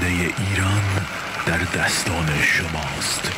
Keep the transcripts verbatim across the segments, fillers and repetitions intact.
ایران در دستان شماست.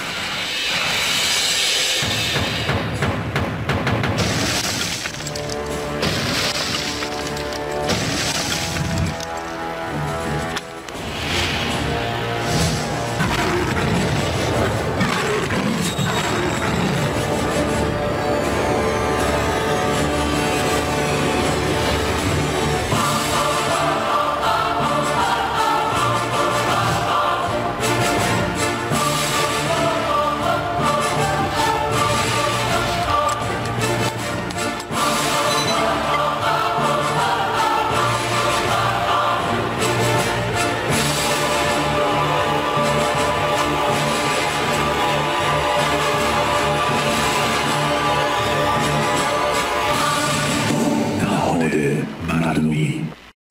مردمی.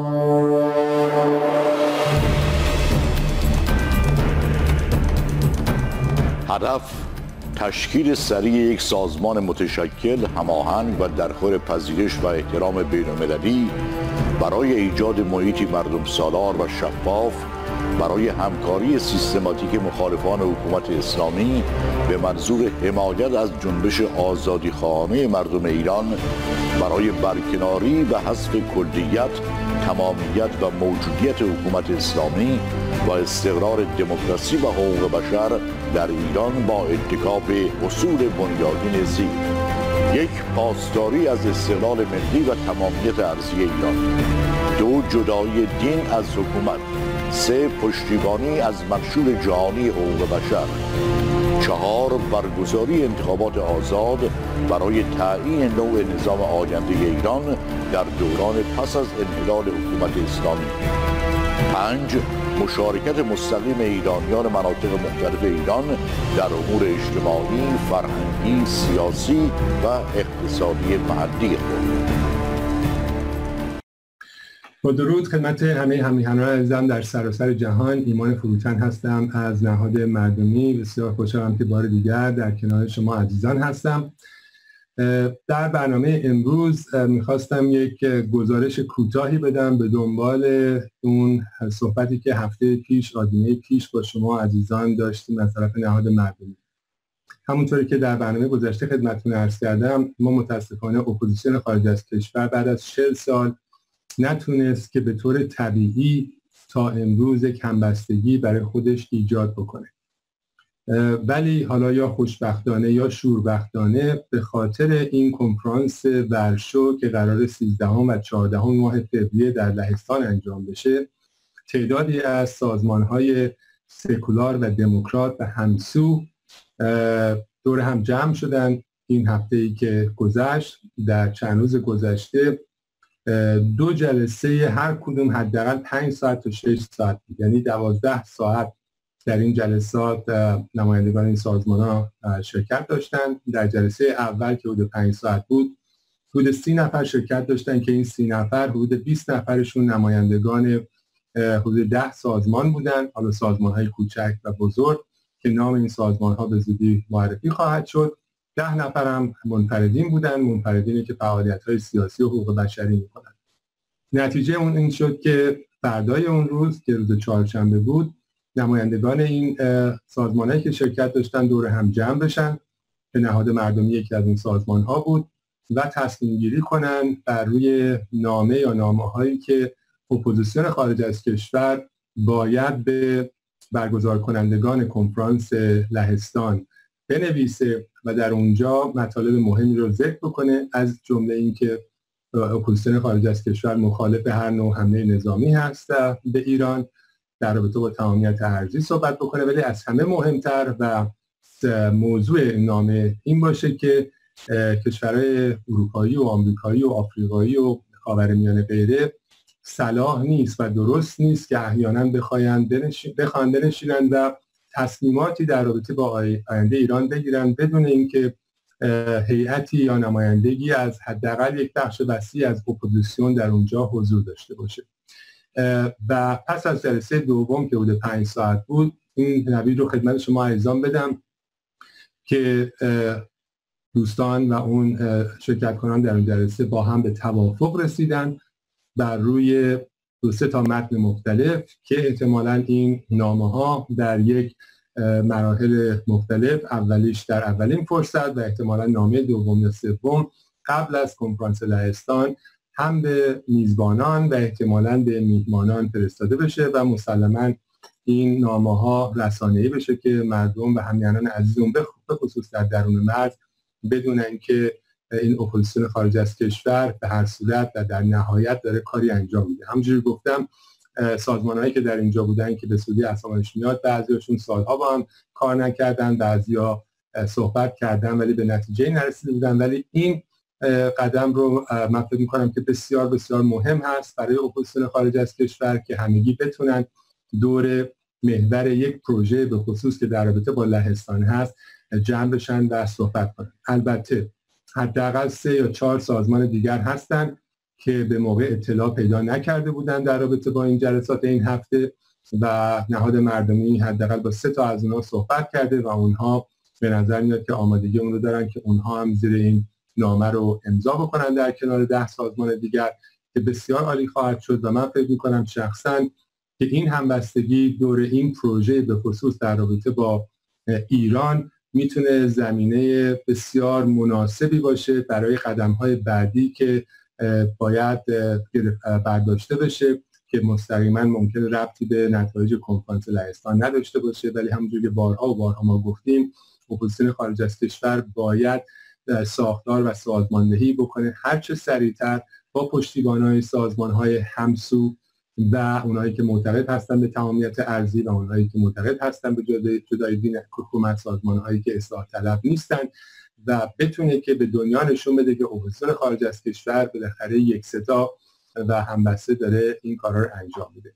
هدف تشکیل سریع یک سازمان متشکل، هماهنگ و در خور پذیرش و احترام بین‌المللی برای ایجاد محیطی مردم سالار و شفاف برای همکاری سیستماتیک مخالفان حکومت اسلامی به منظور حمایت از جنبش آزادیخواهانه مردم ایران برای برکناری و حذف کلیت، تمامیت و موجودیت حکومت اسلامی و استقرار دموکراسی و حقوق بشر در ایران با اتکا به اصول بنیادین زیر: یک، پاسداری از استقلال ملی و تمامیت ارضی ایران. دو، جدایی دین از حکومت. سه، پشتیبانی از منشور جهانی حقوق بشر. چهار، برگزاری انتخابات آزاد برای تعیین نوع نظام آینده ایران در دوران پس از انحلال حکومت اسلامی. پنج، مشارکت مستقیم ایرانیان مناطق مختلف ایران در امور اجتماعی، فرهنگی، سیاسی و اقتصادی محلی خود. با درود خدمت همه همیهنان عزیزم در سراسر جهان. ایمان فروتن هستم از نهاد مردمی. بسیار خوشحالم که بار دیگر در کنار شما عزیزان هستم. در برنامه امروز میخواستم یک گزارش کوتاهی بدم به دنبال اون صحبتی که هفته پیش، آدینه پیش با شما عزیزان داشتیم از طرف نهاد مردمی. همونطوری که در برنامه گذشته خدمتتون عرض کردم، ما متاسفانه اپوزیسیون خارج از کشور بعد از چهل سال نتونست که به طور طبیعی تا امروز یک همبستگی برای خودش ایجاد بکنه. ولی حالا یا خوشبختانه یا شوربختانه به خاطر این کنفرانس ورشو که قرار سیزدهم و چهاردهم ماه فوریه در لهستان انجام بشه، تعدادی از سازمان‌های سکولار و دموکرات و همسو دور هم جمع شدن. این هفته‌ای که گذشت، در چند روز گذشته دو جلسه هر کدوم حداقل پنج ساعت تا شش ساعت بود، یعنی دوازده ساعت در این جلسات نمایندگان این سازمان‌ها شرکت داشتند. در جلسه اول که حدود پنج ساعت بود، حدود سی نفر شرکت داشتن که این سی نفر حدود بیست نفرشون نمایندگان حدود ده سازمان بودن، حالا سازمان‌های کوچک و بزرگ که نام این سازمان‌ها به زودی معرفی خواهد شد. ده نفر هم منفردین بودن، منفردینی که فعالیت‌های سیاسی و حقوق بشری می‌کنند. نتیجه اون این شد که فردای اون روز که روز چهارشنبه بود، نمایندگان این سازمان‌هایی که شرکت داشتن دور هم جمع بشن که نهاد مردمی یکی از این سازمان‌ها بود و تصمیم گیری کنن بر روی نامه یا نامه‌هایی که اپوزیسیون خارج از کشور باید به برگزار کنندگان کنفرانس لهستان بنویسه و در اونجا مطالب مهمی رو ذکر بکنه، از جمله اینکه اپوزیسیون خارج از کشور مخالف هر نوع حمله نظامی هست به ایران، در رابطه با تمامیت ارضی صحبت بکنه، ولی از همه مهمتر و موضوع نامه این باشه که کشورهای اروپایی و آمریکایی و آفریقایی و خاورمیانه غیره صلاح نیست و درست نیست که احیانا بخواین بخوان بنشینن و تصمیماتی در رابطه با آینده ایران بگیرن بدون اینکه هیئتی یا نمایندگی از حداقل یک بخش وسیع از اپوزیسیون در اونجا حضور داشته باشه. و پس از جلسه دوم که حدود پنج ساعت بود، این نوید رو خدمت شما عزیزان بدم که دوستان و اون شرکت کنان در اون جلسه با هم به توافق رسیدن بر روی دو سه تا متن مختلف که احتمالاً این نامه‌ها در یک مراحل مختلف، اولیش در اولین فرصت و احتمالاً نامه دوم یا سوم قبل از کنفرانس لهستان هم به میزبانان و احتمالاً به میهمانان فرستاده بشه و مسلماً این نامه‌ها رسانه‌ای بشه که مردم و همیهنان عزیزم به خصوص در درون مرز بدونن که این اپوزیسیون خارج از کشور به هر صورت و در نهایت داره کاری انجام میده. همونجوری گفتم سازمان‌هایی که در اینجا بودن که به سودی اسامش میاد، بعضی‌هاشون سالها با هم کار نکردن، بعضیا صحبت کردن ولی به نتیجه نرسیده بودن، ولی این قدم رو من فکر می‌کنم که بسیار بسیار مهم هست برای اپوزیسیون خارج از کشور که همگی بتونن دور محور یک پروژه به خصوص که در رابطه با لهستان هست جمع بشن و صحبت کنن. البته حداقل سه یا چهار سازمان دیگر هستن که به موقع اطلاع پیدا نکرده بودن در رابطه با این جلسات این هفته و نهاد مردمی حداقل با سه تا از اونها صحبت کرده و اونها به نظر میاد که آمادگی اون رو دارن که اونها هم زیر این نامه رو امضا بکنن در کنار ده سازمان دیگر که بسیار عالی خواهد شد. و من فکر می‌کنم شخصاً که این همبستگی دور این پروژه به خصوص در رابطه با ایران میتونه زمینه بسیار مناسبی باشه برای قدم‌های بعدی که باید برداشته بشه که مستقیما ممکنه ربطی به نتایج کنفرانس لهستان نداشته باشه، ولی همونجوری که بارها و بارها ما گفتیم اپوزیسیون خارج از کشور باید ساختار و سازماندهی بکنه هر چه سریعتر با پشتیبانای سازمان‌های همسو و اونایی که معتقد هستن به تمامیت ارضی و اونایی که معتقد هستن به جدایگی حکومت، سازمان‌هایی که اصلاح طلب نیستن و بتونه که به دنیا نشون بده که اپوزیسیون خارج از کشور بالاخره یک صدا و همبسته داره این کارا رو انجام میده.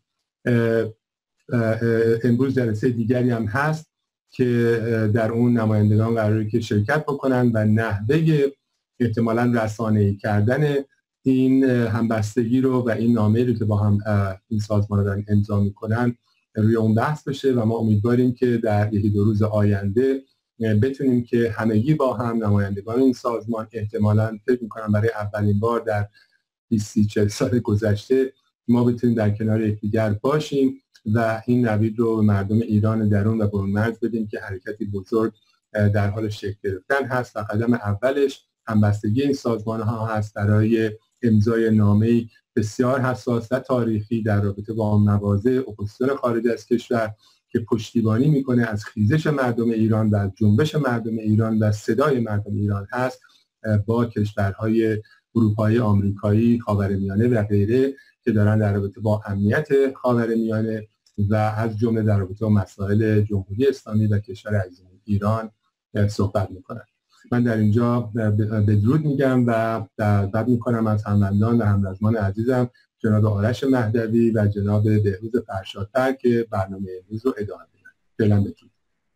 امروز جلسه دیگری هم هست که در اون نمایندگان قراره که شرکت بکنن و نحوه احتمالاً رسانه‌ای کردن این همبستگی رو و این نامه رو که با هم این سازمان رو دارن امضا میکنن روی اون بحث بشه و ما امیدواریم که در یکی دو روز آینده بتونیم که همگی با هم نمایندگان این سازمان احتمالاً فکر میکنم برای اولین بار در بیست چهل سال گذشته ما بتونیم در کنار یکدیگر باشیم و این نوید رو مردم ایران درون و برون مرز بدیم که حرکتی بزرگ در حال شکل گرفتن هست و قدم اولش همبستگی این سازمان ها هست برای امضای نامه‌ای بسیار حساس و تاریخی در رابطه با مواضع اپوزیسیون خارج از کشور که پشتیبانی میکنه از خیزش مردم ایران و از جنبش مردم ایران و صدای مردم ایران هست با کشورهای اروپایی، آمریکایی، خاورمیانه و غیره که دارن در رابطه با امنیت خاورمیانه و از جمله در رابطه با مسائل جمهوری اسلامی و کشور عزیز ایران صحبت میکنن. من در اینجا بدرود میگم و دعوت میکنم از هموندان و همرزمان عزیزم جناب آرش مهدوی و جناب بهروز فرشادفر که برنامه امروز رو ادامه بدن. فعلا بدرود.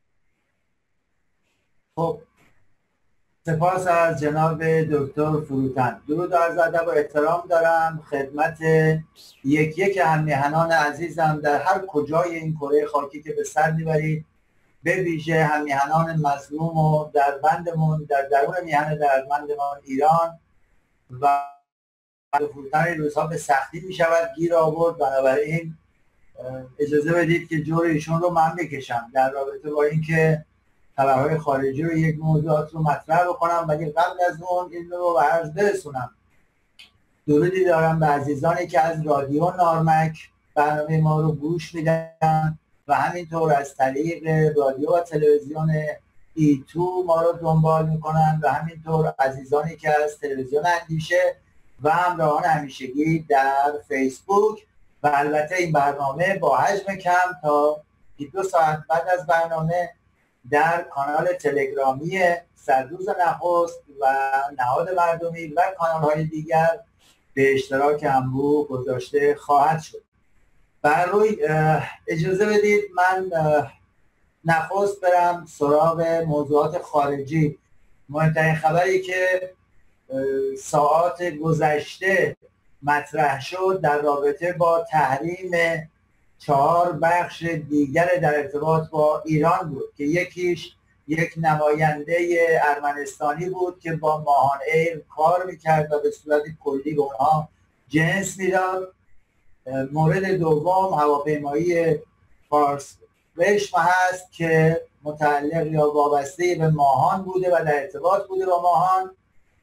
خب سپاس از جناب دکتر فروتن. درود و عرض ادب و احترام دارم خدمت یک یک همیهنان عزیزم در هر کجای این کره خاکی که به سر میبرید، به ویژه همیهنان مظلوم و در بندمون در درون میهن دردمندمان ایران و فروتن روزها به سختی می شود گیر آورد. بنابراین اجازه بدید که جور ایشون رو من بکشم در رابطه با اینکه خبرهای خارجی رو یک موضوعات رو مطرح بکنم، ولی قبل از اون این رو به عرض برسونم. درودی دارم به عزیزانی که از رادیو نارمک برنامه ما رو گوش میدن و همینطور از طریق رادیو و تلویزیون ای تو ما رو دنبال میکنن و همینطور عزیزانی که از تلویزیون اندیشه و همراهان همیشگی در فیسبوک و البته این برنامه با حجم کم تا دو ساعت بعد از برنامه در کانال تلگرامی سرروز نخست و نهاد مردمی و کانال‌های دیگر به اشتراک انبوه گذاشته خواهد شد. بر روی اجازه بدید من نخست برم سراغ موضوعات خارجی. مهمترین خبری که ساعات گذشته مطرح شد در رابطه با تحریم چهار بخش دیگر در ارتباط با ایران بود که یکیش یک نماینده ارمنستانی بود که با ماهان ایر کار میکرد و به صورت کلی به اونها جنس میداد مورد دوم هواپیمایی فارس رشم هست که متعلق یا وابسته به ماهان بوده و در ارتباط بوده با ماهان.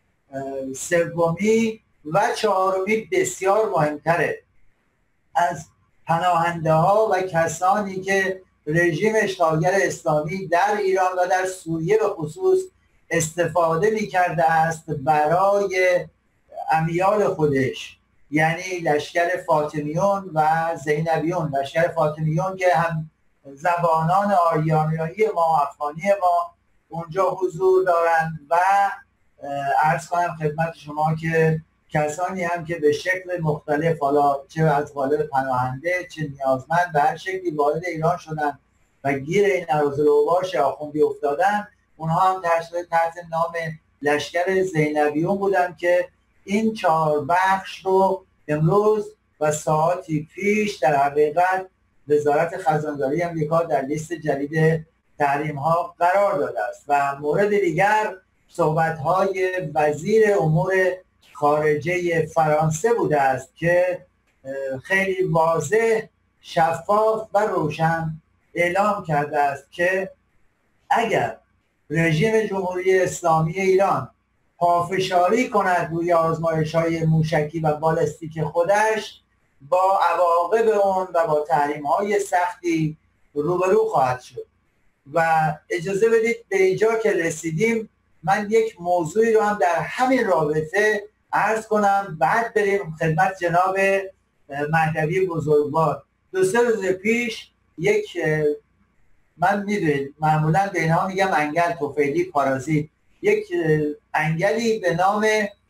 سومی و چهارمی بسیار مهمتره، از پناهنده ها و کسانی که رژیم اشغالگر اسلامی در ایران و در سوریه به خصوص استفاده می کرده است برای امیال خودش، یعنی لشکر فاطمیون و زینبیون. لشکر فاطمیون که هم زبانان آریانیایی ما، افغانی ما اونجا حضور دارند و عرض کنم خدمت شما که کسانی هم که به شکل مختلف، حالا چه از قالب پناهنده چه نیازمند به هر شکلی وارد ایران شدن و گیر این اراذل اوباش آخوندی افتادن، اونها هم تحت نام لشکر زینبیون بودن که این چهار بخش رو امروز و ساعاتی پیش در حقیقت وزارت خزانداری امریکا در لیست جدید تحریم ها قرار داده است. و مورد دیگر صحبت‌های وزیر امور خارجه فرانسه بوده است که خیلی واضح، شفاف و روشن اعلام کرده است که اگر رژیم جمهوری اسلامی ایران پافشاری کند روی آزمایش‌های موشکی و بالستیک خودش، با عواقب اون و با تحریم‌های سختی روبرو خواهد شد. و اجازه بدید به اینجا که رسیدیم من یک موضوعی رو هم در همین رابطه عرض کنم، بعد بریم خدمت جناب مهدوی بزرگوار. دو سه روز پیش یک، من میدونید معمولا به اینها میگم انگل، طفیلی، پارازیت، یک انگلی به نام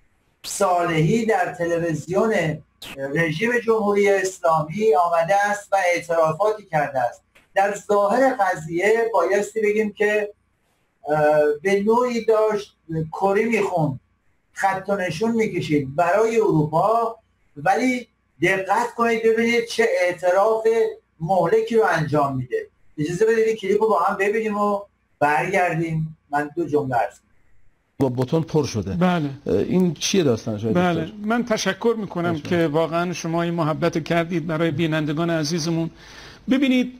صالحی در تلویزیون رژیم جمهوری اسلامی آمده است و اعترافاتی کرده است. در ظاهر قضیه بایستی بگیم که به نوعی داشت کری میخوند، خط و نشون میکشید برای اروپا، ولی دقت کنید ببینید چه اعتراف مهلکی رو انجام میده. اجازه بدید کلیپ رو با هم ببینیم و برگردیم. من دو جمله عرض با بتون پر شده. بله. این چیه داستانش؟ بله دکتر؟ من تشکر میکنم باشه. که واقعا شما این محبت کردید برای بینندگان عزیزمون. ببینید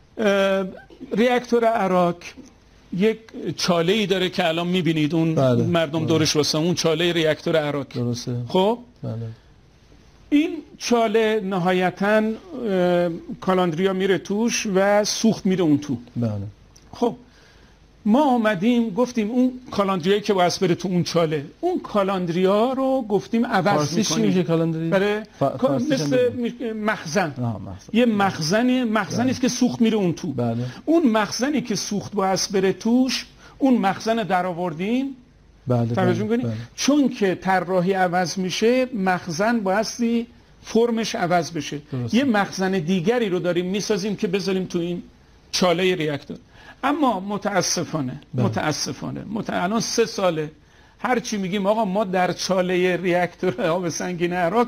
ریاکتور عراق یک چاله ای داره که الان میبینید اون بله. مردم بله. دورش واسه اون چاله ریاکتور عراق. درسته. خب بله. این چاله نهایتاً کالاندریا میره توش و سوخت میره اون تو. بله. خب ما آمدیم گفتیم اون کالاندریایی که باید بره تو اون چاله، اون کالاندریا رو گفتیم عوض میکنیم. میشه کالاندری؟ برای ف... مثل مخزن. یه مخزنی مخزنی است که سوخت میره اون تو. بله. اون مخزنی که سوخت باید بره توش، اون مخزن در آوردیم. بله. توجه کنید بله. چون که طراحی عوض میشه، مخزن بایستی فرمش عوض بشه. درسته. یه مخزن دیگری رو داریم میسازیم که بذاریم تو این چاله ریاکتور. اما متاسفانه بله. متاسفانه مت... الان سه ساله هر چی میگیم آقا ما در چاله ریاکتور آب سنگین عراق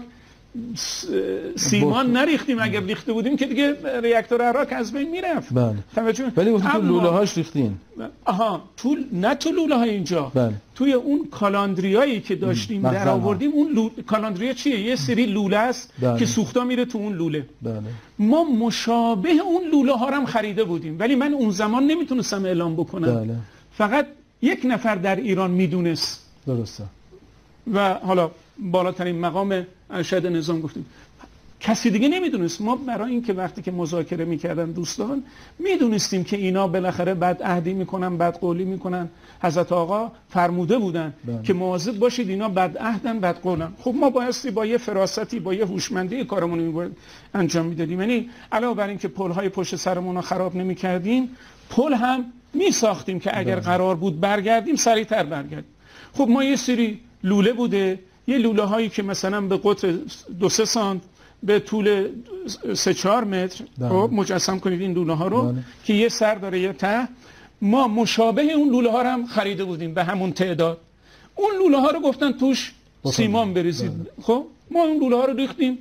سیمان نریختیم، اگر ریخته بودیم که دیگه ریاکتور عراق از بین میرفت. بله. توجه. ولی اما... تو لوله هاش ریختین. آها تو نه تو لوله های اینجا. بله. توی اون کالاندریایی که داشتیم در آوردیم، اون لو... کالاندریا چیه؟ یه سری لوله است بله. که سوختا میره تو اون لوله. بله. ما مشابه اون لوله ها رو هم خریده بودیم، ولی من اون زمان نمیتونستم اعلام بکنم. بله. فقط یک نفر در ایران میدونست. درسته. و حالا بالاترین مقام ارشد نظام گفتیم، کسی دیگه نمیدونست. ما برای این که وقتی که مذاکره میکردن دوستان میدونستیم که اینا بالاخره بد عهدی میکنن، بد قولی میکنن. حضرت آقا فرموده بودن بله. که مواظب باشید اینا بد عهدن، بد قولن. خب ما بایستی با یه فراستی، با یه هوشمندی کارمون انجام میدادیم. یعنی علاوه بر این که پل‌های پشت سرمون رو خراب نمیکردیم، پل هم میساختیم که اگر بله. قرار بود برگردیم سریعتر برگردیم. خب ما یه سری لوله بوده، یه لوله هایی که مثلا به قطر دو سه سانت به طول سه چهار متر خب مجسم کنید این لوله ها رو دانه. که یه سر داره یه ته. ما مشابه اون لوله ها رو هم خریده بودیم به همون تعداد. اون لوله ها رو گفتن توش سیمان بریزید. خب ما اون لوله ها رو ریختیم.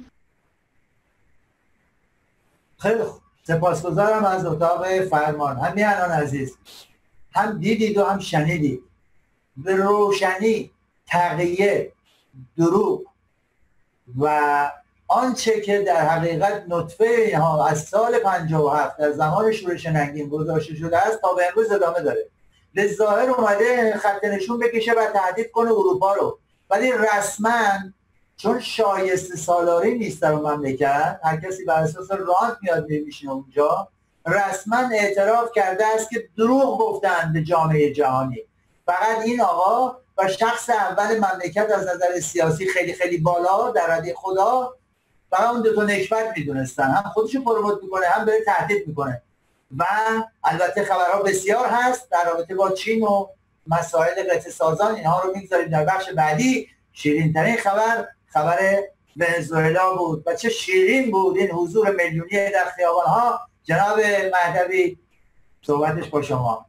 خیلی خوب، سپاسگزارم از اتاق فرمان. همیهنان عزیز، هم دیدید و هم شنیدید به روشنی تقیه، دروغ و آنچه که در حقیقت نطفه اینها از سال پنجاه و هفت در زمان شورش ننگین گذاشته شده است تا به امروز ادامه داره. به ظاهر اومده خط نشون بکشه و تهدید کنه اروپا رو، ولی رسما چون شایسته سالاری نیست در اون مملکت، هر کسی بر اساس رانت میاد میشینه اونجا، رسما اعتراف کرده است که دروغ گفتن به جامعه جهانی. فقط این آقا و شخص اول مملکت از نظر سیاسی خیلی خیلی بالا در رده خدا، فقط اون دو تا نکبت میدونستن، هم خودشو پروموت میکنه هم بره تهدید میکنه. و البته خبرها بسیار هست در رابطه با چین و مسائل قطع سازان، اینها رو میگذاریم در بخش بعدی. شیرین ترین خبر خبر ونزوئلا بود و چه شیرین بود این حضور میلیونی در خیابان ها. جناب مهدوی صحبتش با شما.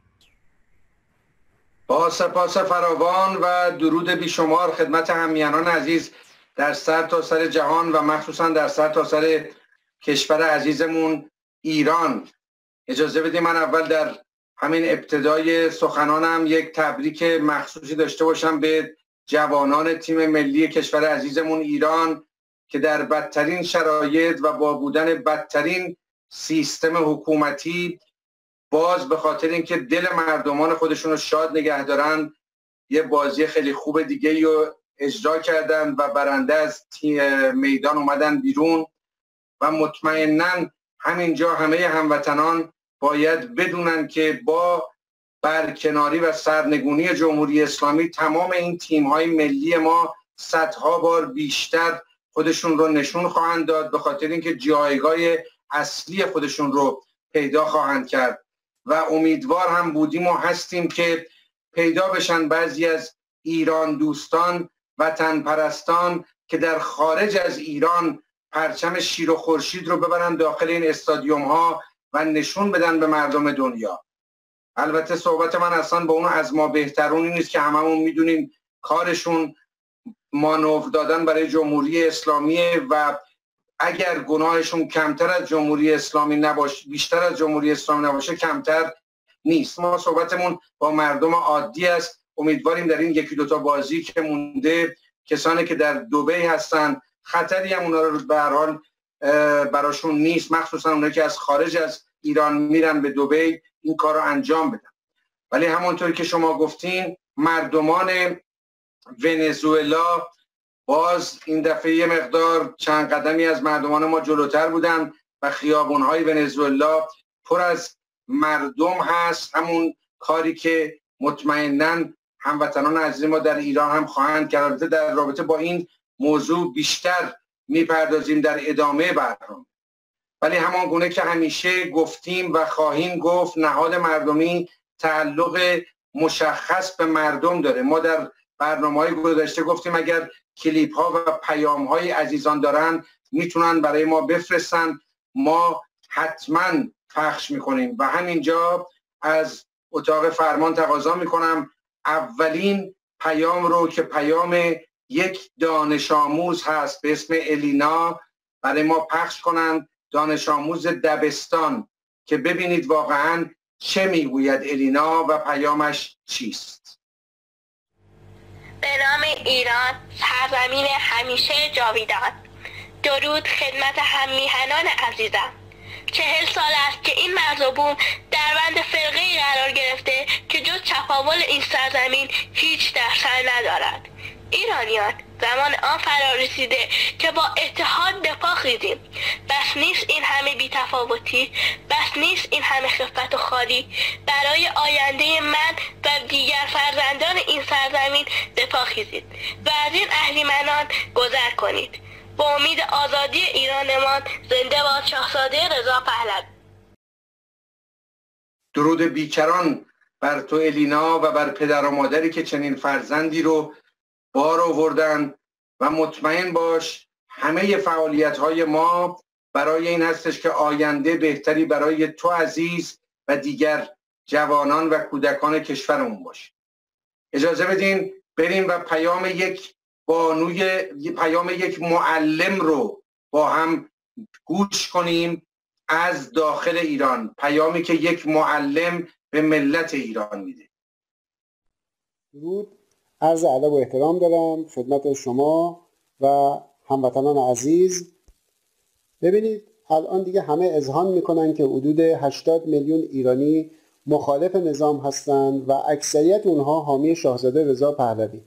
با سپاس فراوان و درود بیشمار خدمت همیهنان عزیز در سر تا سر جهان و مخصوصا در سر تا سر کشور عزیزمون ایران. اجازه بدید من اول در همین ابتدای سخنانم یک تبریک مخصوصی داشته باشم به جوانان تیم ملی کشور عزیزمون ایران که در بدترین شرایط و با بودن بدترین سیستم حکومتی باز به خاطر اینکه دل مردمان خودشون رو شاد نگه دارن یه بازی خیلی خوب دیگه رو اجرا کردن و برنده از میدان اومدن بیرون. و مطمئناً همینجا همه هموطنان باید بدونن که با برکناری و سرنگونی جمهوری اسلامی تمام این تیم‌های ملی ما صدها بار بیشتر خودشون رو نشون خواهند داد، به خاطر اینکه جایگاه اصلی خودشون رو پیدا خواهند کرد. و امیدوار هم بودیم و هستیم که پیدا بشن بعضی از ایران دوستان وطن پرستان که در خارج از ایران پرچم شیر و خورشید رو ببرن داخل این استادیوم ها و نشون بدن به مردم دنیا. البته صحبت من اصلا با اون از ما بهترونی نیست که هممون میدونیم کارشون مانور دادن برای جمهوری اسلامی و اگر گناهشون کمتر از جمهوری اسلامی نباشه، بیشتر از جمهوری اسلامی نباشه، کمتر نیست. ما صحبتمون با مردم عادی است. امیدواریم در این یکی دوتا بازی که مونده کسانی که در دبی هستن خطری هم اونا رو به هر حال براشون نیست، مخصوصا اونایی که از خارج از ایران میرن به دبی این کار رو انجام بدن. ولی همونطور که شما گفتین مردمان ونزوئلا باز این دفعه یه مقدار چند قدمی از مردمان ما جلوتر بودن و خیابون‌های ونزوئلا پر از مردم هست، همون کاری که مطمئناً هموطنان عزیز ما در ایران هم خواهند کرد. در رابطه با این موضوع بیشتر میپردازیم در ادامه برنامه. ولی همان گونه که همیشه گفتیم و خواهیم گفت نهاد مردمی تعلق مشخص به مردم داره. ما در برنامه‌های گذشته گفتیم اگر کلیپ ها و پیام های عزیزان دارن میتونن برای ما بفرستن، ما حتما پخش میکنیم. و همینجا از اتاق فرمان تقاضا میکنم اولین پیام رو که پیام یک دانش آموز هست به اسم الینا برای ما پخش کنند، دانش آموز دبستان، که ببینید واقعا چه میگوید الینا و پیامش چیست. به نام ایران، سرزمین همیشه جاویدان. درود خدمت هممیهنان عزیزم. چهل سال است که این مرز و بوم در بند فرقه‌ای قرار گرفته که جز چپاول این سرزمین هیچ در سر ندارد. ایرانیان زمان آن فرا رسیده که با اتحاد دفاع خیزیم. بس نیست این همه بی‌تفاوتی، بس نیست این همه خفت و خالی. برای آینده من و دیگر فرزندان این سرزمین دفاع خیزید و از این اهریمنان گذر کنید. با امید آزادی ایرانمان زنده باد شاهزاده رضا پهلوی. درود بیکران بر تو الینا و بر پدر و مادری که چنین فرزندی رو بار آوردن و مطمئن باش همه فعالیت‌های ما برای این هستش که آینده بهتری برای تو عزیز و دیگر جوانان و کودکان کشورمون باشه. اجازه بدین بریم و پیام یک بانوی پیام یک معلم رو با هم گوش کنیم از داخل ایران، پیامی که یک معلم به ملت ایران میده. درود، عرض ادب و احترام دارم خدمت شما و هموطنان عزیز ببینید الان دیگه همه اذعان میکنن که حدود هشتاد میلیون ایرانی مخالف نظام هستند و اکثریت اونها حامی شاهزاده رضا پهلوی.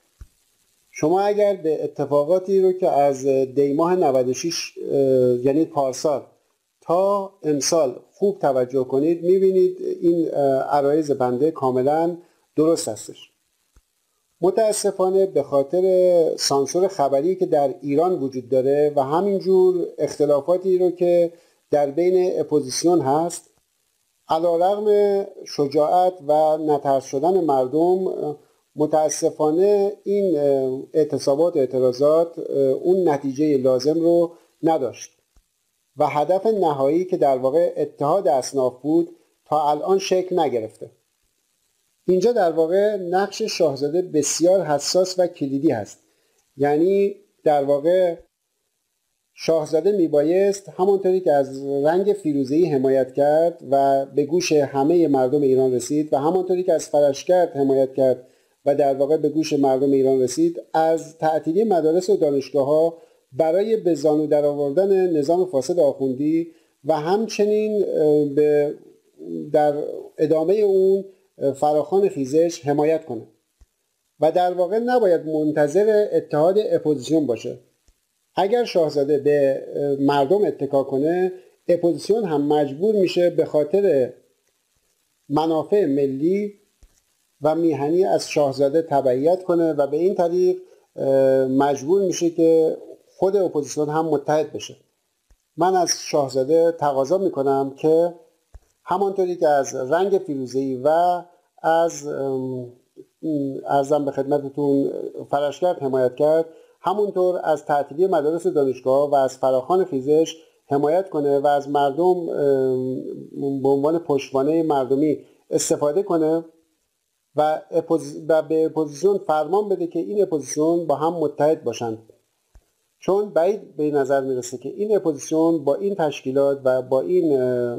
شما اگر به اتفاقاتی رو که از دی ماه نود و شش یعنی پارسال تا امسال خوب توجه کنید میبینید این عرایض بنده کاملا درست هستش. متاسفانه به خاطر سانسور خبری که در ایران وجود داره و همینجور اختلافاتی رو که در بین اپوزیسیون هست، علیرغم شجاعت و نترس شدن مردم، متاسفانه این اعتصابات و اعتراضات اون نتیجه لازم رو نداشت و هدف نهایی که در واقع اتحاد اصناف بود تا الان شکل نگرفته. اینجا در واقع نقش شاهزاده بسیار حساس و کلیدی هست. یعنی در واقع شاهزاده میبایست همانطوری که از رنگ فیروزه‌ای حمایت کرد و به گوش همه مردم ایران رسید و همانطوری که از فرشگرد حمایت کرد و در واقع به گوش مردم ایران رسید، از تعطیلی مدارس و دانشگاه‌ها برای به زانو در آوردن نظام فاسد آخوندی و همچنین به در ادامه اون فراخوان خیزش حمایت کنه و در واقع نباید منتظر اتحاد اپوزیسیون باشه. اگر شاهزاده به مردم اتکا کنه، اپوزیسیون هم مجبور میشه به خاطر منافع ملی و میهنی از شاهزاده تبعیت کنه و به این طریق مجبور میشه که خود اپوزیسیون هم متحد بشه. من از شاهزاده تقاضا میکنم که همانطوری که از رنگ فیروزه‌ای و از ارزم به خدمتتون فرشگرد حمایت کرد، همونطور از تعطیلی مدارس و دانشگاه و از فراخوان خیزش حمایت کنه و از مردم به عنوان پشتوانه مردمی استفاده کنه و, اپوز... و به اپوزیسیون فرمان بده که این اپوزیسیون با هم متحد باشند، چون بعید به نظر میرسه که این اپوزیسیون با این تشکیلات و با این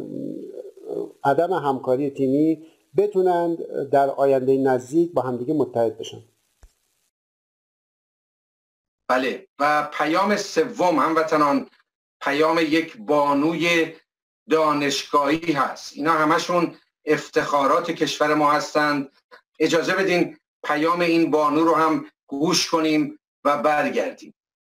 عدم همکاری تیمی بتونند در آینده نزدیک با همدیگه متحد بشن. بله، و پیام سوم هموطنان، پیام یک بانوی دانشگاهی هست. اینا همشون افتخارات کشور ما هستند. اجازه بدین پیام این بانو رو هم گوش کنیم و برگردیم.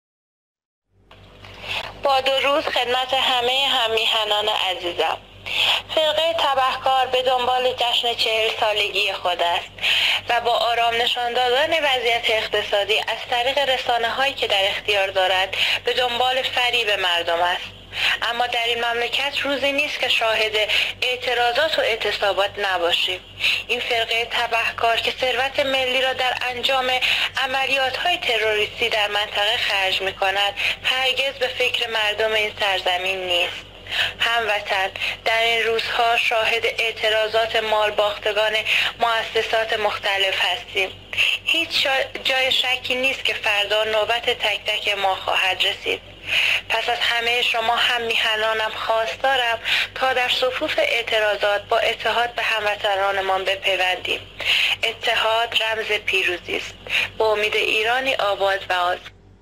با درود خدمت همه هممیهنان عزیزم. فرقه تبهکار به دنبال جشن چهل سالگی خود است و با آرام نشان دادن وضعیت اقتصادی از طریق رسانه هایی که در اختیار دارد به دنبال فریب مردم است. اما در این مملکت روزی نیست که شاهد اعتراضات و اعتصابات نباشیم. این فرقه تبهکار که ثروت ملی را در انجام عملیات‌های تروریستی در منطقه خرج می‌کند، هرگز به فکر مردم این سرزمین نیست. هموطن، در این روزها شاهد اعتراضات مالباختگان مؤسسات مختلف هستیم. هیچ جای شکی نیست که فردا نوبت تک تک ما خواهد رسید. پس از همه شما هم میهنانم خواستارم تا در صفوف اعتراضات با اتحاد به هموطنانمان بپیوندیم. اتحاد رمز پیروزی است. با امید ایرانی آباد و آزاد.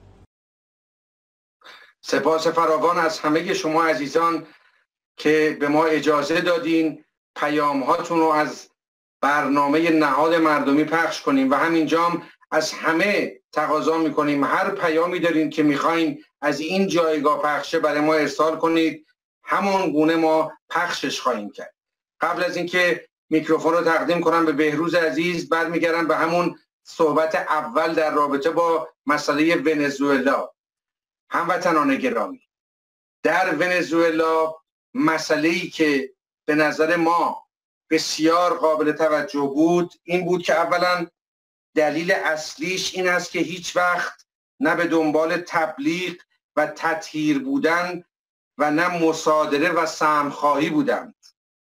سپاس فراوان از همه شما عزیزان که به ما اجازه دادین پیام هاتون رو از برنامه نهاد مردمی پخش کنیم و همینجام از همه تقاضا میکنیم هر پیامی دارین که میخواین از این جایگاه پخشه برای ما ارسال کنید، همون گونه ما پخشش خواهیم کرد. قبل از اینکه میکروفون رو تقدیم کنم به بهروز عزیز، برمیگردم به همون صحبت اول در رابطه با مسئله ونزوئلا. هموطنان گرامی، در ونزوئلا مسئله‌ای که به نظر ما بسیار قابل توجه بود این بود که اولا دلیل اصلیش این است که هیچ وقت نه به دنبال تبلیغ و تطهیر بودن و نه مصادره و سهمخواهی بودند.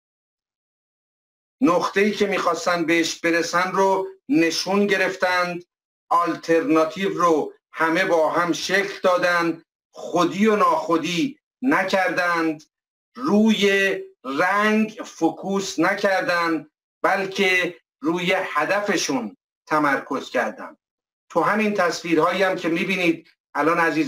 نقطه‌ای که میخواستن بهش برسن رو نشون گرفتند، آلترناتیو رو همه با هم شکل دادند، خودی و ناخودی نکردند، روی رنگ فوکوس نکردند، بلکه روی هدفشون تمرکز کردند. تو همین تصویرهایی هم که میبینید الان عزیزان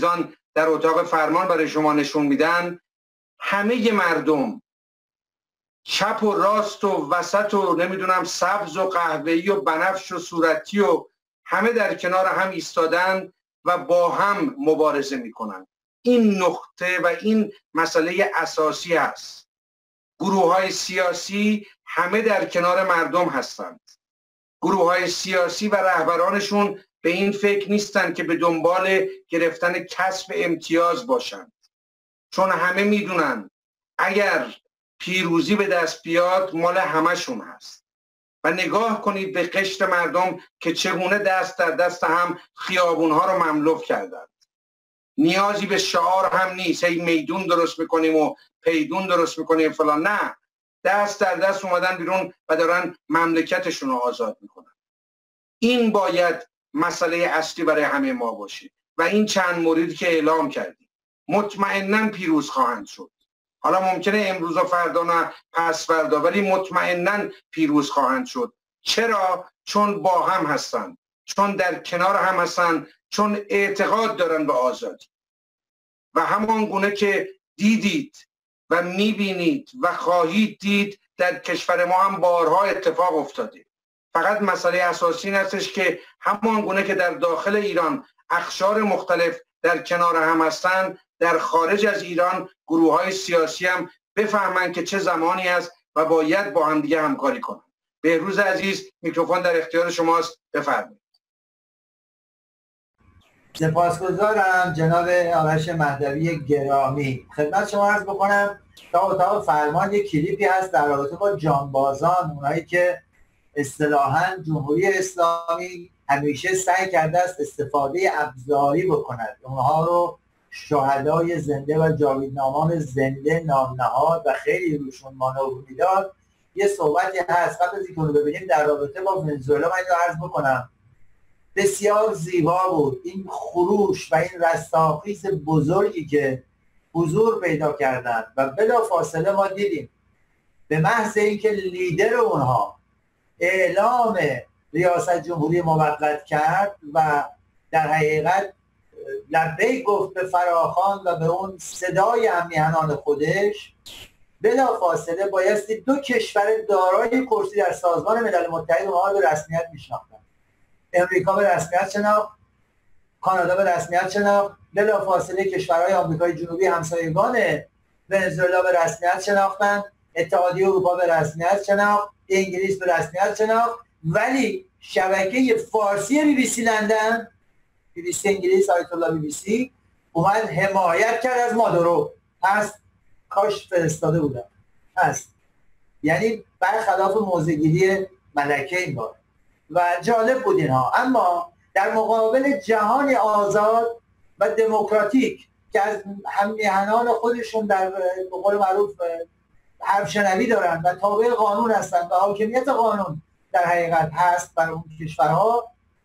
در اتاق فرمان برای شما نشون میدن، همه مردم چپ و راست و وسط و نمیدونم سبز و قهوه‌ای و بنفش و صورتی و همه در کنار هم ایستادن و با هم مبارزه میکنن. این نقطه و این مسئله اساسی است. گروه های سیاسی همه در کنار مردم هستند. گروه های سیاسی و رهبرانشون به این فکر نیستند که به دنبال گرفتن کسب امتیاز باشند، چون همه میدونن اگر پیروزی به دست بیاد مال همشون هست. و نگاه کنید به قشر مردم که چگونه دست در دست هم خیابونها رو مملو کردند. نیازی به شعار هم نیست هی میدون درست میکنیم و پیدون درست میکنیم فلان، نه، دست در دست اومدن بیرون و دارن مملکتشون رو آزاد میکنن. این باید مسئله اصلی برای همه ما باشه و این چند موردی که اعلام کردیم مطمئناً پیروز خواهند شد. حالا ممکنه امروز و فردا نه پس فردا، ولی مطمئناً پیروز خواهند شد. چرا؟ چون با هم هستن، چون در کنار هم هستن، چون اعتقاد دارن به آزادی. و همان گونه که دیدید و میبینید و خواهید دید در کشور ما هم بارها اتفاق افتاده. فقط مسئله اساسی این هستش که همان گونه که در داخل ایران اقشار مختلف در کنار هم هستن، در خارج از ایران گروه های سیاسی هم بفهمن که چه زمانی است و باید با هم دیگه همکاری کنن. بهروز عزیز، میکروفون در اختیار شماست، بفرمایید. سپاسگزارم جناب آرش مهدوی گرامی. خدمت شما عرض بکنم تا اتاق فرمان یک کلیپی هست در رابطه با جانبازان، اونایی که اصطلاحاً جمهوری اسلامی همیشه سعی کرده است استفاده ابزاری بکند، اونها رو شهدای زنده و جاویدنامان زنده نام نهاد و خیلی روشون مانور میداد. یه صحبتی هست قبل از اینکه رو ببینیم در رابطه با ونزوئلا. من اینو عرض بکنم بسیار زیبا بود این خروش و این رستاخیز بزرگی که حضور پیدا کردن و بلا فاصله ما دیدیم به محض اینکه لیدر اونها اعلام ریاست جمهوری موقت کرد و در حقیقت لبیک گفت به فراخوان و به اون صدای هممیهنان خودش، بلا فاصله بایستی دو کشور دارای کرسی در سازمان ملل متحد اونها به رسمیت میشناختن. امریکا به رسمیت شناخت، کانادا به رسمیت شناخت، بلا فاصله کشورهای آمریکای جنوبی همسایگان ونزوئلا به رسمیت شناختن، اتحادیه اروپا به رسمیت شناخت، انگلیس به رسمیت شناخت، ولی شبکه فارسی بی بی سی لندن، بی بی سی انگلیس، آیت الله بی بی سی اومد حمایت کرد از مادورو. هست، کاش فرستاده بودم. هست، یعنی برخلاف موضع‌گیری ملکه این بار و جالب بود اینها. اما در مقابل جهان آزاد و دموکراتیک که از هممیهنان خودشون در قول معروف حرف شنوی دارن و تابع قانون هستن و حاکمیت قانون در حقیقت هست بر اون کشورها،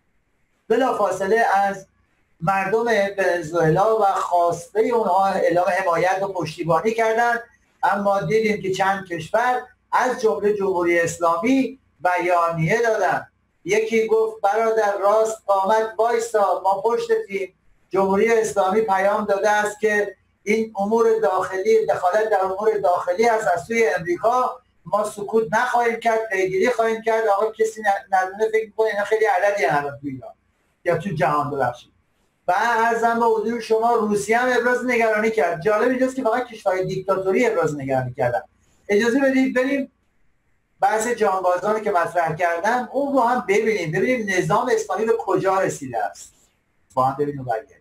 بلافاصله از مردم ونزوئلا و خواسته اونها اعلام حمایت و پشتیبانی کردند. اما دیدیم که چند کشور از جمله جمهوری اسلامی بیانیه دادن. یکی گفت برادر راست قامت وایسا، ما پشتتیم. جمهوری اسلامی پیام داده است که این امور داخلی، دخالت در امور داخلی است از سوی امریکا، ما سکوت نخواهیم کرد، پیگیری خواهیم کرد. آقا کسی ندونه فکر می‌کنه اینا خیلی عددی الان تو ایران یا تو جهان ببخشید. و عرضم به حضور شما روسیه هم ابراز نگرانی کرد. جالب اینجاست که فقط کشورهای دیکتاتوری ابراز نگرانی کردن. اجازه بدید بریم بحث جانبازانی که مطرح کردم اون رو هم ببینیم، ببینیم نظام اسلامی به کجا رسیده است. با هم ببینیم برگردیم.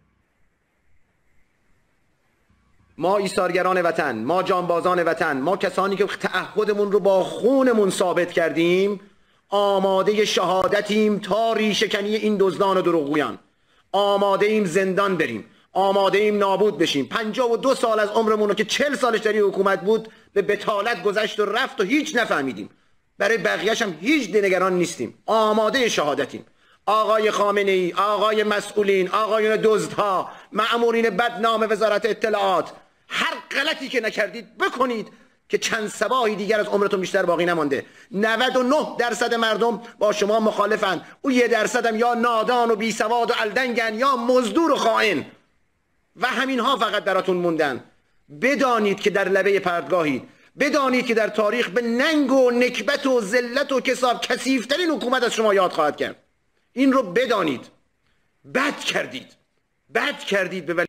ما ایثارگران وطن، ما جانبازان وطن، ما کسانی که تعهدمون رو با خونمون ثابت کردیم، آماده شهادتیم تا ریشه‌کنی این دزدان و دروغگویان. آماده ایم زندان بریم، آماده ایم نابود بشیم. پنجاه و دو سال از عمرمون رو که چل سالش در حکومت بود به بتالت گذشت و رفت و هیچ نفهمیدیم. برای بقیه‌اش هم هیچ نگران نیستیم. آماده شهادتیم. آقای خامنه‌ای، آقای مسئولین، آقایون دزدها، مأمورین بدنام وزارت اطلاعات، هر غلطی که نکردید بکنید که چند صباحی دیگر از عمرتون بیشتر باقی نمانده. نود و نه درصد مردم با شما مخالفن. او یه درصد هم یا نادان و بیسواد و الدنگن یا مزدور و خائن. و همینها فقط براتون موندن. بدانید که در لبه پردگاهید، بدانید که در تاریخ به ننگ و نکبت و ذلت و کساب کثیف‌ترین حکومت از شما یاد خواهد کرد. این رو بدانید. بد کردید، بد کردید به ولی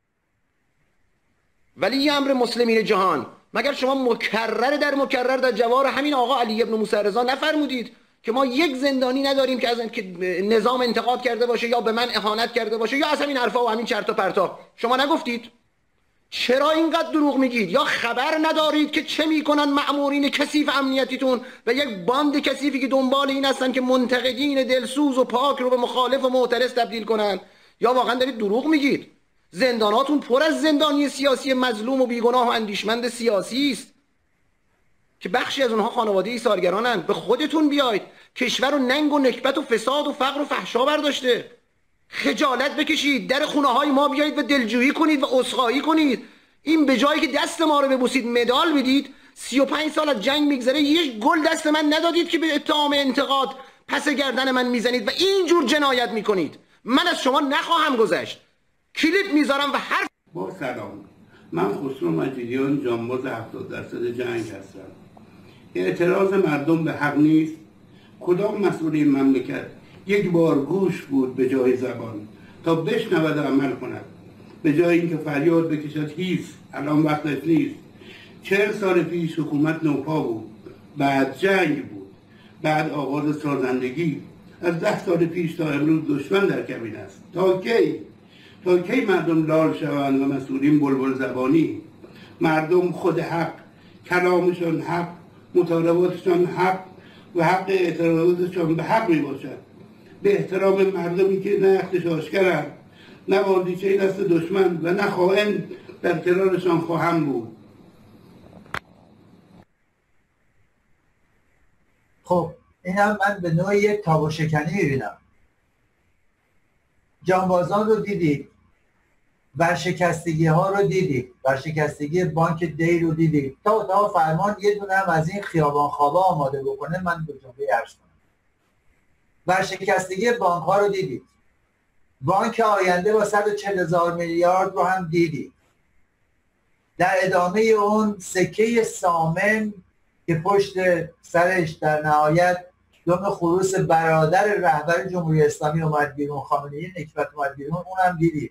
ولی امر مسلمین جهان. مگر شما مکرر در مکرر در جوار همین آقا علی ابن موسی رضا نفرمودید که ما یک زندانی نداریم که از که نظام انتقاد کرده باشه یا به من اهانت کرده باشه یا از همین حرفا و همین چرت و پرتا؟ شما نگفتید؟ چرا اینقدر دروغ میگید؟ یا خبر ندارید که چه میکنن مأمورین کثیف امنیتیتون و یک باند کثیفی که دنبال این هستن که منتقدین دلسوز و پاک رو به مخالف و معترض تبدیل کنن؟ یا واقعا دارید دروغ میگید؟ زنداناتون پر از زندانی سیاسی مظلوم و بیگناه و اندیشمند سیاسی است که بخشی از اونها خانواده ایثارگرانند. به خودتون بیاید. کشور رو ننگ و نکبت و فساد و فقر و فحشا برداشته. خجالت بکشید، در خونه های ما بیایید و دلجویی کنید و عذرخواهی کنید. این به جایی که دست ما رو ببوسید مدال بدید، سی و پنج سال از جنگ میگذره یک گل دست من ندادید که به اتهام انتقاد پس گردن من میزنید و اینجور جنایت میکنید. من از شما نخواهم گذشت. کلیپ میذارم و حرف. با سلام، من خسرو مجیدیان، جانباز هفتاد درصد جنگ هستم. اعتراض مردم به حق نیست. کدام مسئول این مملکت یک بار گوش بود به جای زبان تا بشنود و عمل کند، به جای اینکه فریاد بکشد هیچ الان وقتش نیست. چهل سال پیش حکومت نوپا بود، بعد جنگ بود، بعد آغاز سازندگی. از ده سال پیش تا امروز دشمن در کمین است. تا کی؟ تا کی مردم لال شوند و مسئولین بلبل زبانی؟ مردم خود حق، کلامشان حق، مطالباتشان حق و حق اعتراضاتشان به حق می باشد. به احترام مردمی که نه اختش آشکرند، نه باردیچه دست دشمن و نه خائن در کنارشان خواهم بود. خب این هم من به نوعی یک تاب و شکنی میبینم. جانبازان رو دیدید، ورشکستگی ها رو دیدید، ورشکستگی بانک دی رو دیدید. تا تا فرمان یه دونه هم از این خیابان خوابا آماده بکنه من به جنبه عرض کنم. ورشکستگی بانک ها رو دیدید. بانک آینده با صد و چهل هزار میلیارد رو هم دیدید. در ادامه اون سکه سامن که پشت سرش در نهایت دم خروس برادر رهبر جمهوری اسلامی اومد بیرون، خامنه‌ای نکبت اومد بیرون، اون هم دیدید.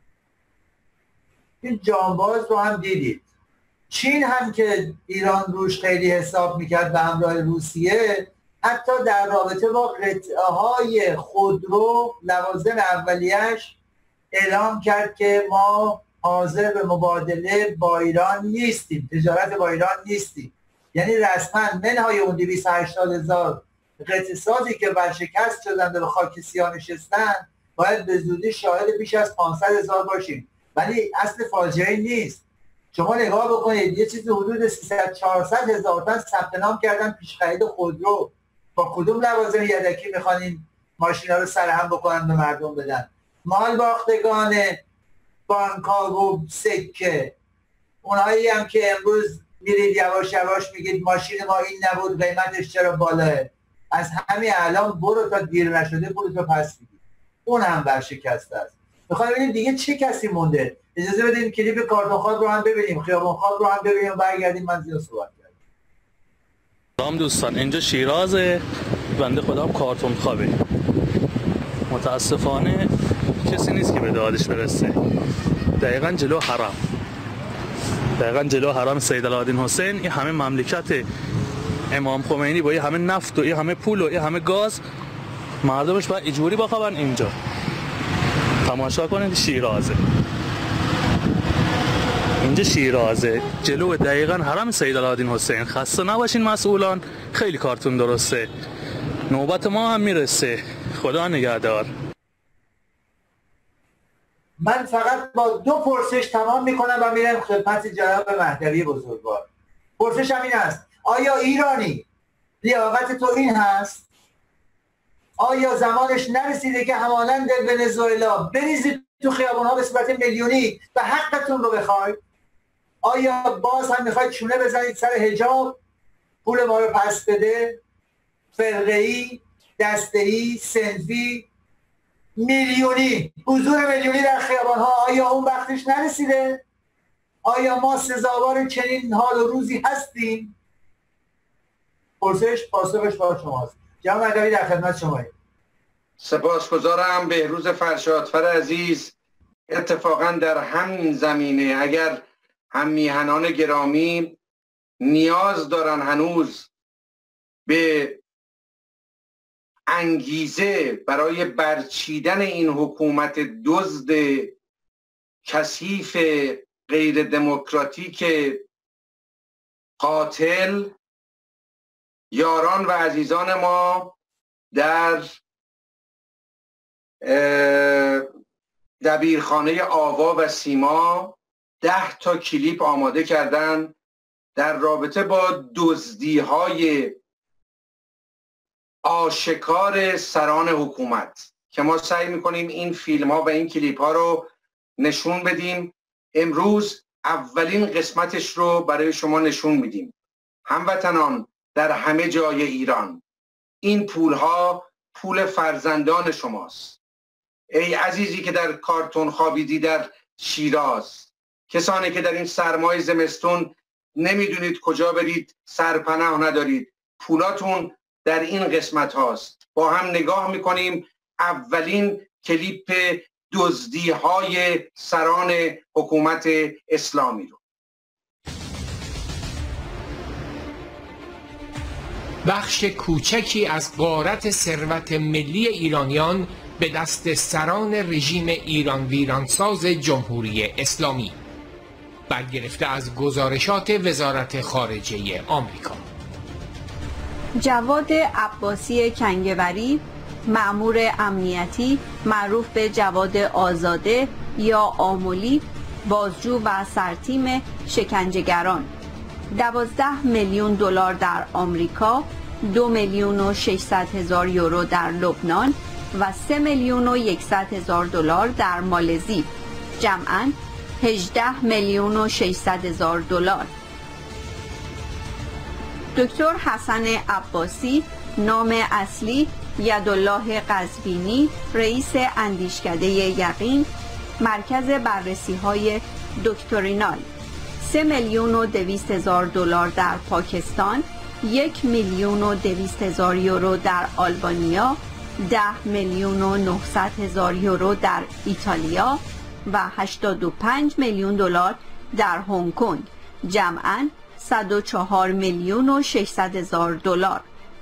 این جانباز رو هم دیدید. چین هم که ایران روش خیلی حساب میکرد به همراه روسیه، حتی در رابطه با قطعه های خودرو لوازم اولیه‌اش اعلام کرد که ما حاضر به مبادله با ایران نیستیم، تجارت با ایران نیستیم. یعنی رسما منهای اون دویست و هشتاد هزار قطعه سازی که ورشکست شدن و به خاک سیاه نشستن باید به زودی شاهد بیش از پانصد هزار باشیم. ولی اصل فاجعه نیست. شما نگاه بکنید یه چیزی حدود سیصد چهارصد هزار تا ثبت نام کردن پیش خرید خودرو. با کدوم لوازم یدکی میخوان این ماشینا رو سرهم بکنن به مردم بدن؟ مال باختگان بانک‌ها و سکه، اونایی هم که امروز میرید یواش یواش میگید ماشین ما این نبود قیمتش چرا بالاه، از همین الان برو تا دیر نشده برو تا پس بگید. اون هم ورشکسته است. میخوام ببینیم دیگه چه کسی مونده. اجازه بدیم کلیپ کارتون خواب رو هم ببینیم، خیابون خواب رو هم ببینیم، برگردیم من زیاد صحبت کردم. سلام دوستان، اینجا شیرازه، بنده خودم کارتون خوابه. متاسفانه کسی نیست که به دادش برسه. دقیقاً جلو حرم دقیقاً جلو حرم سیدالدین حسین این همه مملکت امام خمینی با این همه نفت و این همه پول و این همه گاز، مردمش باید اجوری بخوابن اینجا. تماشا کنید شیرازه، اینجا شیرازه جلو دقیقاً حرم سیدالدین حسین. خسته نباشین مسئولان، خیلی کارتون درسته. نوبت ما هم میرسه. خدا نگهدار. من فقط با دو پرسش تمام میکنم و میرم خدمت جناب مهدوی بزرگوار. پرسش هم این است: آیا ایرانی لیاقت تو این هست؟ آیا زمانش نرسیده که همانند ونزوئلا بریزید تو خیابان‌ها به صورت میلیونی و حقتون رو بخواید؟ آیا باز هم میخواید چونه بزنید سر حجاب، پول ما رو پس بده، فرقه‌ای، دسته‌ای، صنفی؟ میلیونی، حضور میلیونی در خیابان‌ها، آیا اون وقتش نرسیده؟ آیا ما سزاوار چنین حال و روزی هستیم؟ پرسش پاسخش با شماست. جناب ادبی در خدمت شمایید. سپاسگزارم بهروز فرشادفر عزیز. اتفاقا در همین زمینه اگر هم میهنان گرامی نیاز دارن هنوز به انگیزه برای برچیدن این حکومت دزد کثیف غیر دموکراتیک قاتل، یاران و عزیزان ما در دبیرخانه آوا و سیما ده تا کلیپ آماده کردن در رابطه با دزدی‌های آشکار سران حکومت که ما سعی می‌کنیم این فیلم‌ها و این کلیپ‌ها رو نشون بدیم. امروز اولین قسمتش رو برای شما نشون میدیم. هموطنان در همه جای ایران، این پول‌ها پول فرزندان شماست. ای عزیزی که در کارتون خوابیدی در شیراز، کسانی که در این سرمای زمستون نمیدونید کجا برید، سرپناه ندارید، پولاتون در این قسمت هاست. با هم نگاه میکنیم اولین کلیپ دزدی های سران حکومت اسلامی رو. بخش کوچکی از غارت ثروت ملی ایرانیان به دست سران رژیم ایران ویرانساز جمهوری اسلامی، برگرفته از گزارشات وزارت خارجه آمریکا. جواد عباسی کنگوری، مأمور امنیتی معروف به جواد آزاده یا آمولی، بازجو و سرتیم شکنجهگران، دوازده میلیون دلار در آمریکا، دو میلیون و ششصد هزار یورو در لبنان و سه میلیون و یکصد هزار دلار در مالزی، جمعاً هجده میلیون و ششصد هزار دلار. دکتر حسن عباسی، نام اصلی یدالله قزوینی، رئیس اندیشکده یقین، مرکز بررسی های دکترینال، سه میلیون و دویست هزار دلار در پاکستان، یک میلیون و دویست هزار یورو در آلبانیا، ده میلیون و نهصد هزار یورو در ایتالیا و هشتاد و پنج میلیون دلار در هنگ کنگ، جمعاً صد و چهار میلیون و ششصد هزار دلار.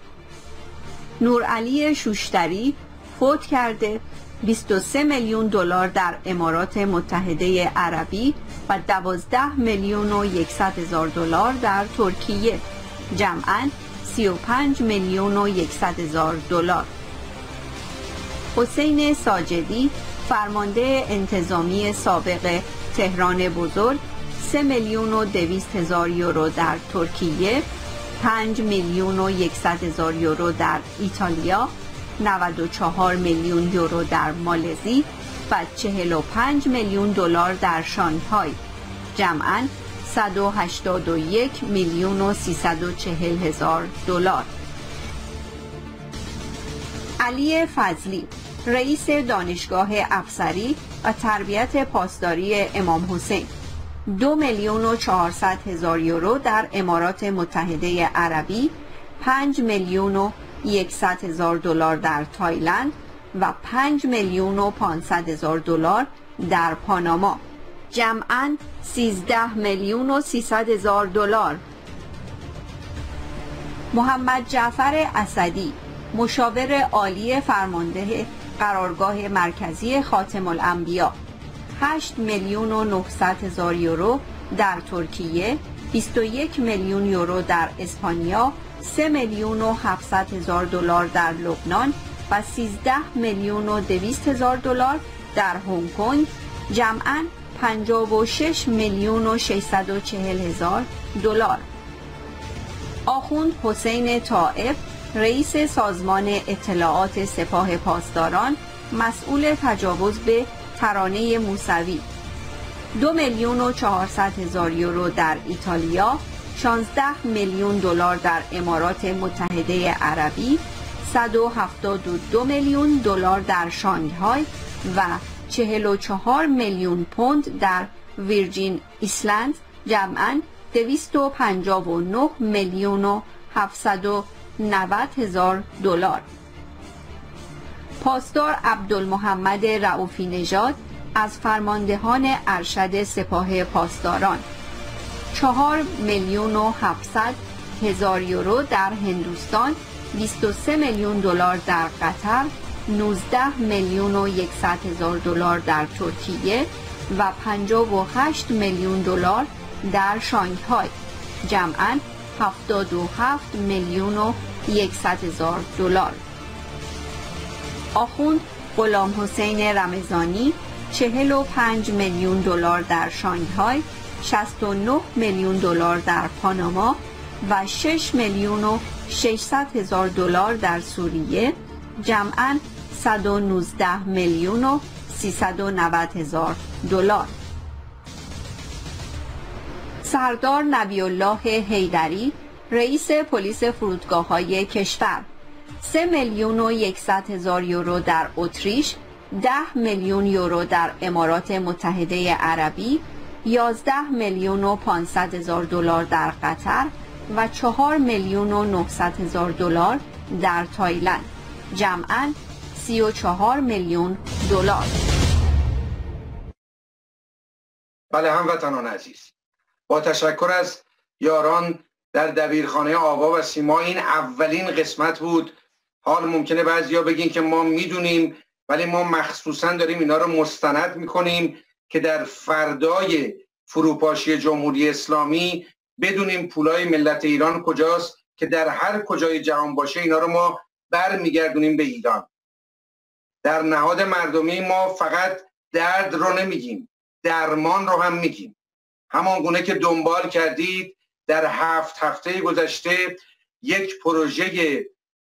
نورعلی شوشتری، فوت کرده، بیست و سه میلیون دلار در امارات متحده عربی و دوازده میلیون و صد هزار دلار در ترکیه، جمعاً سی و پنج میلیون و صد هزار دلار. حسین ساجدی، فرمانده انتظامی سابق تهران بزرگ، سه میلیون و دویست هزار یورو در ترکیه، پنج میلیون و صد هزار یورو در ایتالیا، نود و چهار میلیون یورو در مالزی و چهل و پنج میلیون دلار در شانگهای، جمعاً صد و هشتاد و یک میلیون و سیصد و چهل هزار دلار. علی فضلی، رئیس دانشگاه افسری و تربیت پاسداری امام حسین، دو میلیون و چهارصد هزار یورو در امارات متحده عربی، پنج میلیون و صد هزار دلار در تایلند و پنج میلیون و پانصد هزار دلار در پاناما، جمعاً سیزده میلیون و سیصد هزار دلار. محمد جعفر اسدی، مشاور عالی فرمانده قرارگاه مرکزی خاتم الانبیا، هشت میلیون و نهصد هزار یورو در ترکیه، بیست و یک میلیون یورو در اسپانیا، سه میلیون و هفتصد هزار دلار در لبنان و سیزده میلیون و دویست هزار دلار در هنگ کنگ، جمعاً پنجاه و شش میلیون و ششصد و چهل هزار دلار. آخوند حسین طائف، رئیس سازمان اطلاعات سپاه پاسداران، مسئول تجاوز به ترانه موسوی، دو میلیون و چهارصد هزار یورو در ایتالیا، شانزده میلیون دلار در امارات متحده عربی، صد و هفتاد و دو میلیون دلار در شانگهای و چهل و چهار میلیون پوند در ویرجین ایسلند، جمعاً دویست و پنجاه و نه میلیون و هفتصد و نود هزار دلار. پاسدار عبدالمحمد رئوفی نژاد از فرماندهان ارشد سپاه پاسداران چهار میلیون و هفتصد هزار یورو در هندوستان، بیست و سه میلیون دلار در قطر، نوزده میلیون و صد هزار دلار در ترکیه و پنجاه و هشت میلیون دلار در شانگهای، جمعاً هفتاد و هفت میلیون و صد هزار دلار. آخوند غلام حسین رمضانی چهل و پنج میلیون دلار در شانگهای، شصت و نه میلیون دلار در پاناما و شش میلیون و ششصد هزار دلار در سوریه، جمعاً صد و نوزده میلیون و سیصد و نود هزار دلار. سردار نبی الله حیدری رئیس پلیس فرودگاه‌های کشور سه میلیون و صد هزار یورو در اتریش، ده میلیون یورو در امارات متحده عربی، یازده میلیون و پانصد هزار دلار در قطر و چهار میلیون و نهصد هزار دلار در تایلند، جمعاً سی و چهار میلیون دلار. بله هموطنان عزیز، با تشکر از یاران در دبیرخانه آوا و سیما، این اولین قسمت بود. حال ممکنه بعضیا بگین که ما میدونیم، ولی ما مخصوصا داریم اینا رو مستند میکنیم که در فردای فروپاشی جمهوری اسلامی بدونیم پولای ملت ایران کجاست، که در هر کجای جهان باشه اینا رو ما برمیگردونیم به ایران. در نهاد مردمی ما فقط درد رو نمیگیم، درمان رو هم میگیم. همان گونه که دنبال کردید در هفت هفته گذشته یک پروژه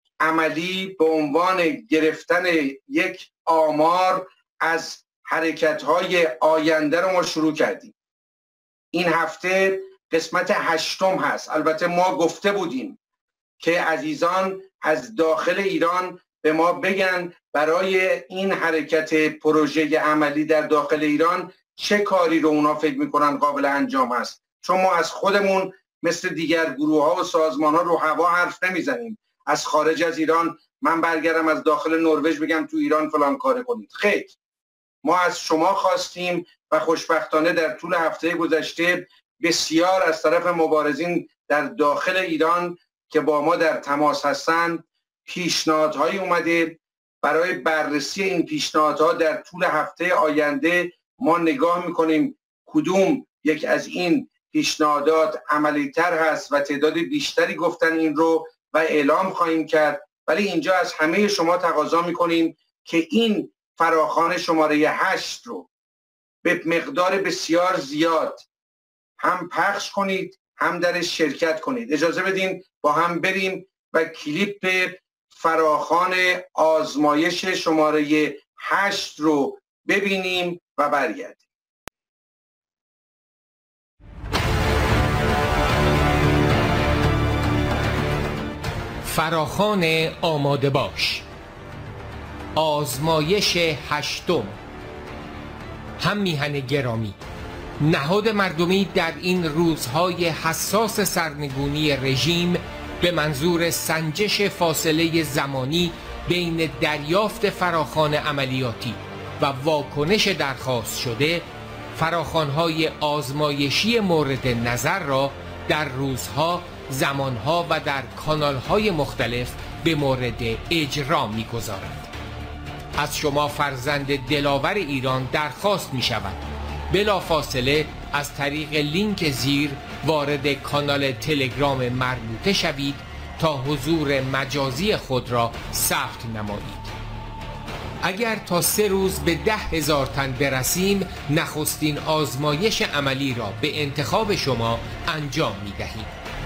عملی به عنوان گرفتن یک آمار از حرکت‌های آینده رو ما شروع کردیم. این هفته قسمت هشتم هست. البته ما گفته بودیم که عزیزان از داخل ایران به ما بگن برای این حرکت پروژه عملی در داخل ایران چه کاری رو اونا فکر میکنن قابل انجام است، چون ما از خودمون مثل دیگر گروه ها و سازمان ها رو هوا حرف نمیزنیم. از خارج از ایران من برگردم از داخل نروژ بگم تو ایران فلان کار کنید، خیر. ما از شما خواستیم و خوشبختانه در طول هفته گذشته بسیار از طرف مبارزین در داخل ایران که با ما در تماس هستند پیشنهادهایی اومده. برای بررسی این پیشنهادها در طول هفته آینده ما نگاه میکنیم کدوم یک از این پیشنهادات عملی‌تر هست و تعداد بیشتری گفتن این رو و اعلام خواهیم کرد. ولی اینجا از همه شما تقاضا میکنیم که این فراخوان شماره هشت رو به مقدار بسیار زیاد هم پخش کنید هم درش شرکت کنید. اجازه بدین با هم بریم و کلیپ فراخوان آزمایش شماره هشت رو ببینیم و برگردیم. فراخوان آماده باش، آزمایش هشتم. هم میهن گرامی، نهاد مردمی در این روزهای حساس سرنگونی رژیم به منظور سنجش فاصله زمانی بین دریافت فراخوان عملیاتی و واکنش درخواست شده، فراخوان‌های آزمایشی مورد نظر را در روزها، زمانها و در کانالهای مختلف به مورد اجرا می‌گذارد. از شما فرزند دلاور ایران درخواست می‌شود بلافاصله از طریق لینک زیر وارد کانال تلگرام مربوطه شوید تا حضور مجازی خود را ثبت نمایید. اگر تا سه روز به ده هزار تن برسیم، نخستین آزمایش عملی را به انتخاب شما انجام می دهیم.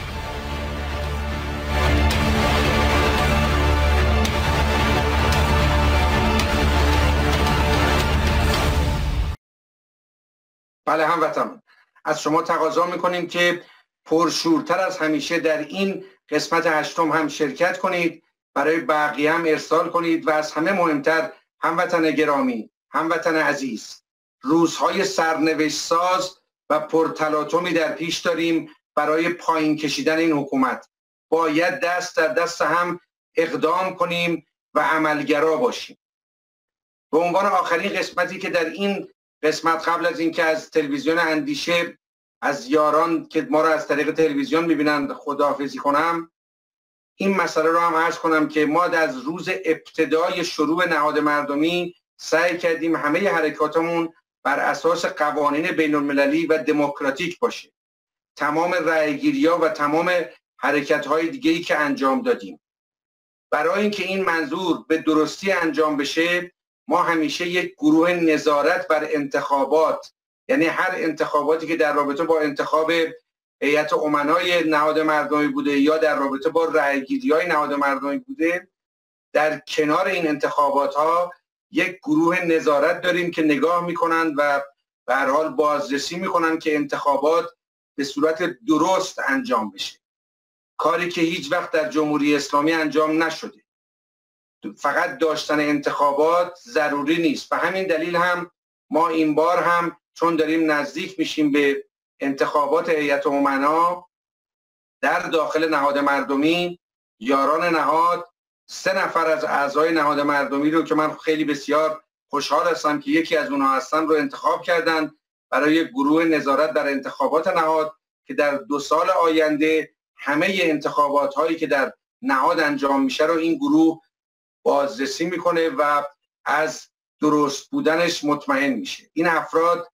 بله هموطنان، از شما تقاضا میکنیم که پرشورتر از همیشه در این قسمت هشتم هم شرکت کنید برای بقیه هم ارسال کنید و از همه مهمتر هموطن گرامی، هموطن عزیز، روزهای سرنوشت ساز و پرتلاطمی در پیش داریم برای پایین کشیدن این حکومت. باید دست در دست هم اقدام کنیم و عملگرا باشیم. به عنوان آخرین قسمتی که در این قسمت قبل از اینکه از تلویزیون اندیشه از یاران که ما را از طریق تلویزیون میبینند خداحافظی کنم، این مسئله رو هم عرض کنم که ما از روز ابتدای شروع نهاد مردمی سعی کردیم همه حرکاتمون بر اساس قوانین بین المللی و دموکراتیک باشه. تمام رأیگیری‌ها و تمام حرکت‌های دیگه‌ای که انجام دادیم، برای اینکه این منظور به درستی انجام بشه، ما همیشه یک گروه نظارت بر انتخابات، یعنی هر انتخاباتی که در رابطه با انتخاب هیئت امنای نهاد مردمی بوده یا در رابطه با رأیگیری‌های نهاد مردمی بوده، در کنار این انتخابات ها یک گروه نظارت داریم که نگاه میکنند و به هر حال بازرسی میکنند که انتخابات به صورت درست انجام بشه، کاری که هیچ وقت در جمهوری اسلامی انجام نشده. فقط داشتن انتخابات ضروری نیست. به همین دلیل هم ما این بار هم چون داریم نزدیک میشیم به انتخابات هیئت امنا در داخل نهاد مردمی، یاران نهاد سه نفر از اعضای نهاد مردمی رو که من خیلی بسیار خوشحال هستم که یکی از اونها هستن رو انتخاب کردن برای گروه نظارت در انتخابات نهاد که در دو سال آینده همه انتخابات هایی که در نهاد انجام میشه رو این گروه بازرسی میکنه و از درست بودنش مطمئن میشه. این افراد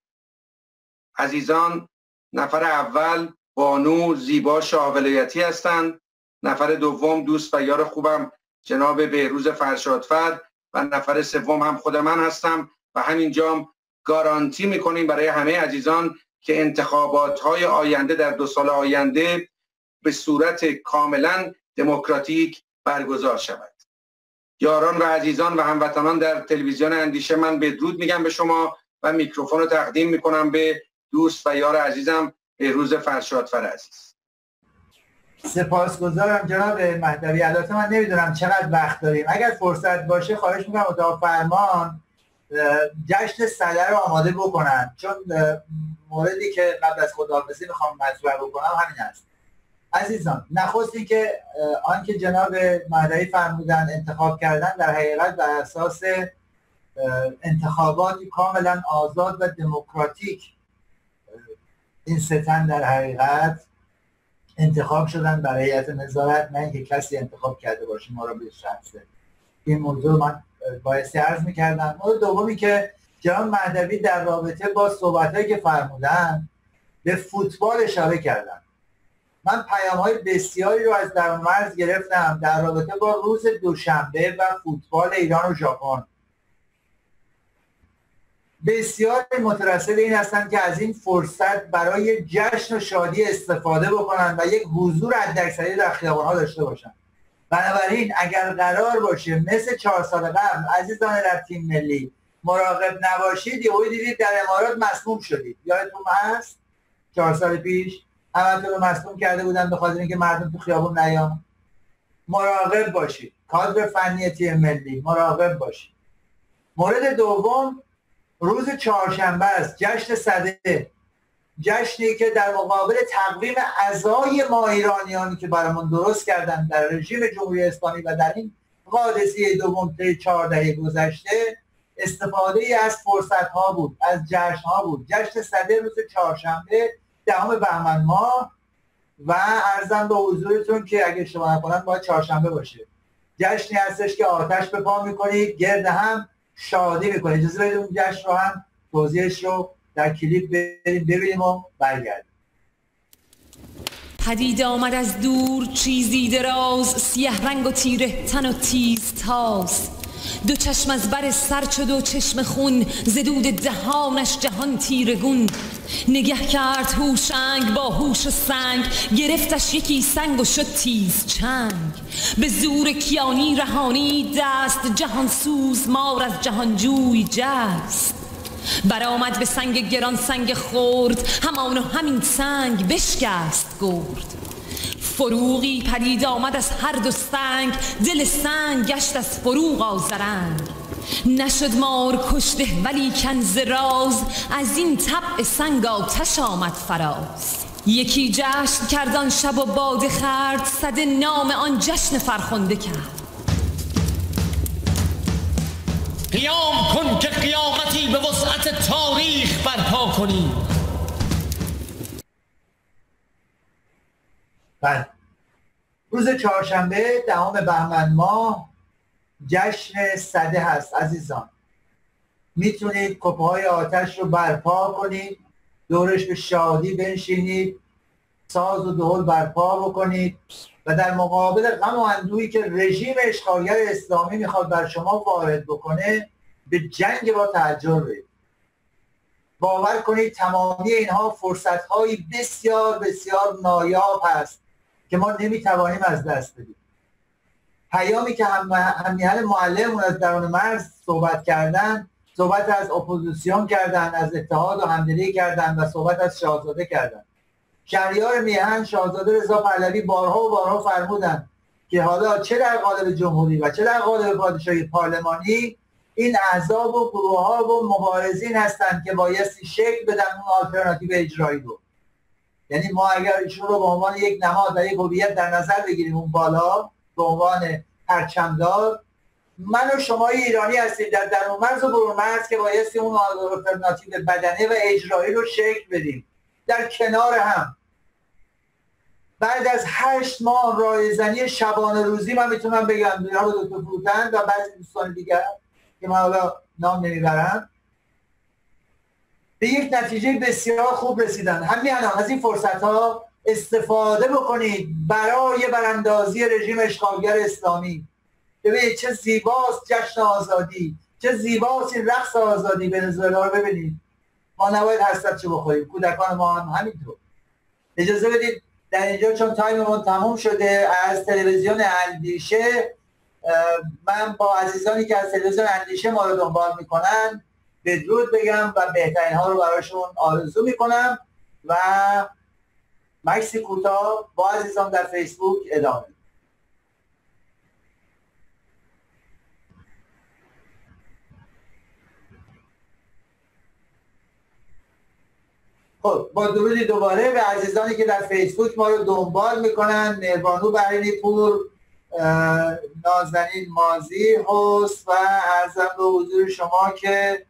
عزیزان، نفر اول بانو زیبا شاه ولایتی هستند، نفر دوم دوست و یار خوبم جناب بهروز فرشادفر و نفر سوم هم خود من هستم و همینجا گارانتی میکنیم برای همه عزیزان که انتخابات های آینده در دو سال آینده به صورت کاملا دموکراتیک برگزار شود. یاران و عزیزان و هموطنان در تلویزیون اندیشه، من بدرود میگم به شما و میکروفون رو تقدیم میکنم به دوست و یار عزیزم بهروز فرشادفر عزیز. سپاسگزارم جناب مهدوی. البته من نمیدونم چقدر وقت داریم، اگر فرصت باشه خواهش میکنم اتاق فرمان جشن صدر رو آماده بکنن، چون موردی که قبل از خداحافظی میخوام مطرح بکنم همین است. عزیزان، نخستی که آنکه جناب مهدوی فرمودن انتخاب کردن در حقیقت بر اساس انتخاباتی کاملا آزاد و دموکراتیک این ستن در حقیقت انتخاب شدن برای هیئت نظارت، نه اینکه کسی انتخاب کرده باشه ما را به شخصه. این موضوع من بایستی عرض میکردم. مورد دومی که جناب مهدوی در رابطه با صحبتهایی که فرمودن به فوتبال اشاره کردن. من پیام‌های بسیاری رو از در مرز گرفتم در رابطه با روز دوشنبه و فوتبال ایران و ژاپن. بسیار مترصد این هستند که از این فرصت برای جشن و شادی استفاده بکنن و یک حضور حداکثری در خیابان‌ها داشته باشن. بنابراین اگر قرار باشه مثل چهار سال قبل عزیزان در تیم ملی مراقب نباشید، یهو دیدید در امارات مسموم شدید. یادتون هست چهار سال پیش همتون رو مسموم کرده بودن به خاطر اینکه مردم تو خیابون نیان. مراقب باشید، کادر فنی تیم ملی مراقب باشید. مورد دوم روز چهارشنبه است، جشن صدر، جشنی که در مقابل تقویم عزای ما ایرانیانی که برامون درست کردن در رژیم جمهوری اسلامی و در این قادسیه دوم طی چهار دهه گذشته استفاده ای از فرصت ها بود، از جشن ها بود. جشن صدر روز چهارشنبه دهم بهمن ماه و عرضم به حضورتون که اگه اشتباه نکنم باید چهارشنبه باشه. جشنی هستش که آتش به پا میکنید، گرد هم شادی میکنید. اجازه بدید اون جشن رو هم توضیحش رو در کلیپ بریم ببینیم و برگردیم. پدید آمد از دور چیزی دراز، سیه رنگ و تیره تن و تیز تاز، دو چشم از بر سر چو دو چشم خون، ز دود دهانش جهان تیرگون. نگه کرد هوشنگ با هوش و سنگ، گرفتش یکی سنگ و شد تیز چنگ. به زور کیانی رهانی دست، جهان سوز مار از جهانجوی جست. برآمد به سنگ گران سنگ خورد، همان و همین سنگ بشکست گرد. فروغی پدید آمد از هر دو سنگ، دل سنگ گشت از فروغ آذرنگ. نشد مار کشته ولی کنز راز، از این طبع سنگ آتش آمد فراز. یکی جشن کردان شب و باده خورد، صد نام آن جشن فرخنده کرد. قیام کن که قیامتی به وسعت تاریخ برپا کنیم. بله، روز چهارشنبه دهم بهمن ماه جشن سده هست عزیزان. میتونید کپهای آتش رو برپا کنید، دورش به شادی بنشینید، ساز و دهل برپا بکنید و در مقابل غم و اندوهی که رژیم اشغالگر اسلامی میخواد بر شما وارد بکنه به جنگ با تحجر برید. باور کنید تمامی اینها فرصت‌های بسیار بسیار نایاب هست که ما نمیتوانیم از دست بدیم. پیامی که هم همیهن معلممون از درون مرز صحبت کردن، صحبت از اپوزیسیون کردن، از اتحاد و همدلی کردن و صحبت از شاهزاده کردن. شهریار میهن شاهزاده رضا پهلوی بارها و بارها فرمودن که حالا چه در قالب جمهوری و چه در قالب پادشاهی پارلمانی این احزاب و گروه ها و مبارزین هستند که بایستی شکل بدن اون آلترناتیو اجرایی رو. یعنی ما اگر ایشون رو به عنوان یک نهاد و یک هویت در نظر بگیریم اون بالا به عنوان پرچمدار، من و شما ایرانی هستیم در درون مرز و برون مرز که بایستی اون آلترناتیو بدنه و اجرایی رو شکل بدیم در کنار هم. بعد از هشت ماه رایزنی شبانه روزی من میتونم بگم جناب دکتر فروتن و بعضی دوستان دیگر که من حالا نام نمیبرم به یک نتیجه بسیار خوب رسیدن. همین الان از این فرصت ها استفاده بکنید برای براندازی رژیم اشغالگر اسلامی. ببینید چه زیباست جشن آزادی، چه زیباست این رقص آزادی. ونزوئلا رو ببینید، ما نباید حسرت چه بخوریم، کودکان ما هم همینطور. اجازه بدید در اینجا چون تایممون تموم شده از تلویزیون اندیشه من با عزیزانی که از تلویزیون اندیشه ما رو دنبال میکنن بدرود بگم و بهترین ها رو براشون آرزو میکنم و مکسی کوتاه با عزیزان در فیسبوک ادامه. خب با درودی دوباره به عزیزانی که در فیسبوک ما رو دنبال میکنن، مهربانو برینی پور، نازنین مازی هست و عرضم به حضور شما که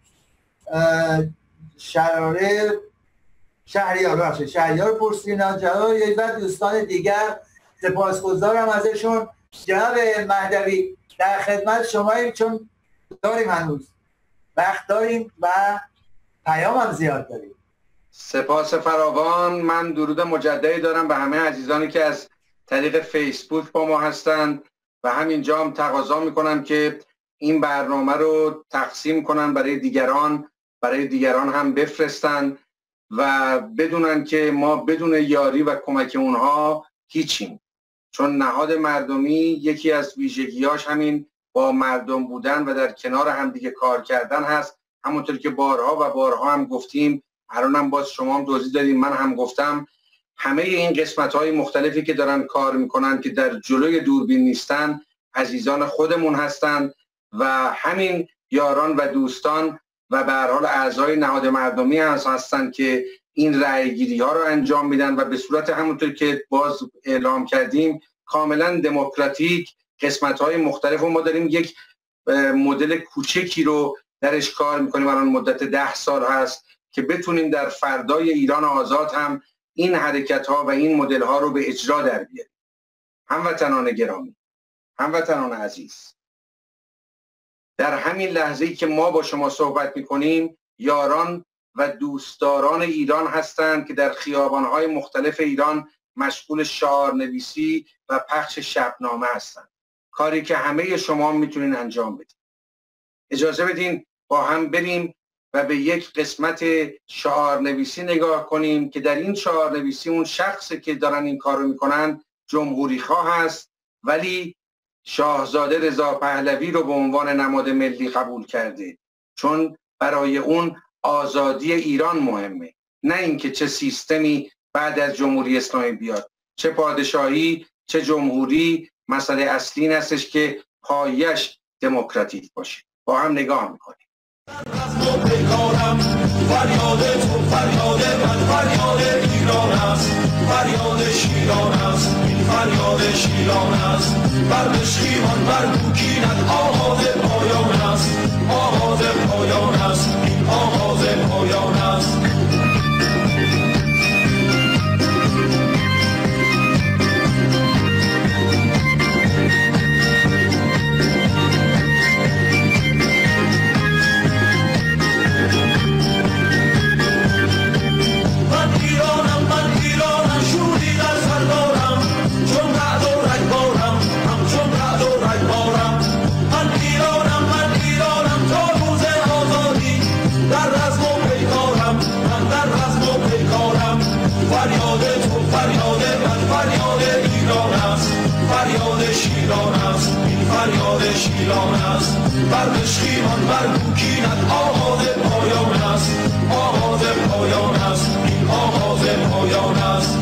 شراره شهریار باشه شهریار پرسینا جناب و دوستان دیگر سپاسگزارم ازشون. جناب مهدوی در خدمت شماییم چون داریم هنوز وقت داریم و پیام هم زیاد داریم. سپاس فراوان. من درود مجددی دارم به همه عزیزانی که از طریق فیسبوک با ما هستند و همینجا هم تقاضا میکنم که این برنامه رو تقسیم کنن برای دیگران برای دیگران هم بفرستن و بدونن که ما بدون یاری و کمک اونها هیچیم. چون نهاد مردمی یکی از ویژگیاش همین با مردم بودن و در کنار هم دیگه کار کردن هست. همونطور که بارها و بارها هم گفتیم، الان هم باز شما هم توضیح دادیم، من هم گفتم، همه این قسمت‌های مختلفی که دارن کار میکنن که در جلوی دوربین نیستن عزیزان خودمون هستند و همین یاران و دوستان و به هر حال اعضای نهاد مردمی هستند که این رأی‌گیری ها رو انجام میدن و به صورت همونطور که باز اعلام کردیم کاملا دموکراتیک قسمت‌های مختلف و ما داریم یک مدل کوچکی رو درش کار میکنیم. الان مدت ده سال هست که بتونیم در فردای ایران آزاد هم این حرکت ها و این مدل ها رو به اجرا در بیاریم. هموطنان گرامی، هموطنان عزیز، در همین لحظه‌ای که ما با شما صحبت میکنیم یاران و دوستداران ایران هستند که در خیابان‌های مختلف ایران مشغول شعار نویسی و پخش شبنامه هستند، کاری که همه شما میتونین انجام بدین. اجازه بدین با هم بریم و به یک قسمت شعار نویسی نگاه کنیم که در این شعار نویسی اون شخصی که دارن این کار رو میکنن جمهوری خواه هست ولی شاهزاده رضا پهلوی رو به عنوان نماد ملی قبول کرده، چون برای اون آزادی ایران مهمه، نه اینکه چه سیستمی بعد از جمهوری اسلامی بیاد. چه پادشاهی چه جمهوری مسئله اصلی این هستش که پایش دموکراتیک باشه. با هم نگاه میکنیم. فریاد تو فریاد من فریاد ایران است، فریاد شیران است، این فریاد شیران است. بر بشخیمان بر بوکینت آغاز پایان است، آغاز پایان است، این آغاز پایان است. شیران است، این فریاد شیران است. بر بشخیمان بر بوکینت آغاز پایان است، آغاز پایان است، این آغاز پایان است.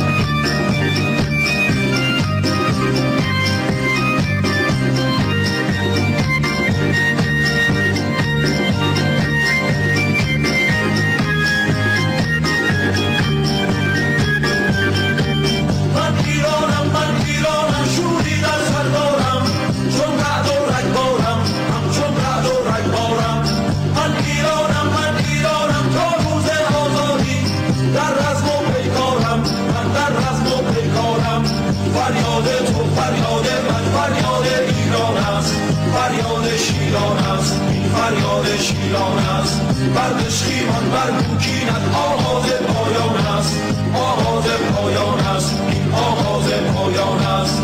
شیران است، این فریاد شیران است. بر بشخیمان بر بوکینت آغاز پایان است، آغاز پایان است، این آغاز پایان است.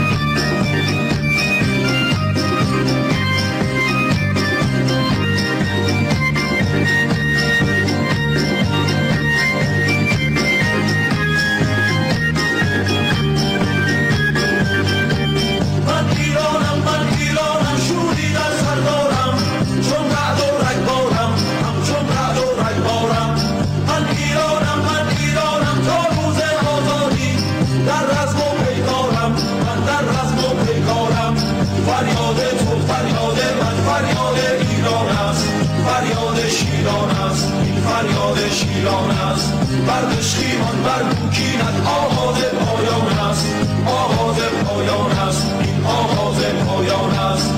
شیران است، این فریاد شیران است. بر بشخیمان بر بوکینت آغاز پایان است، آغاز پایان است، این آغاز پایان است.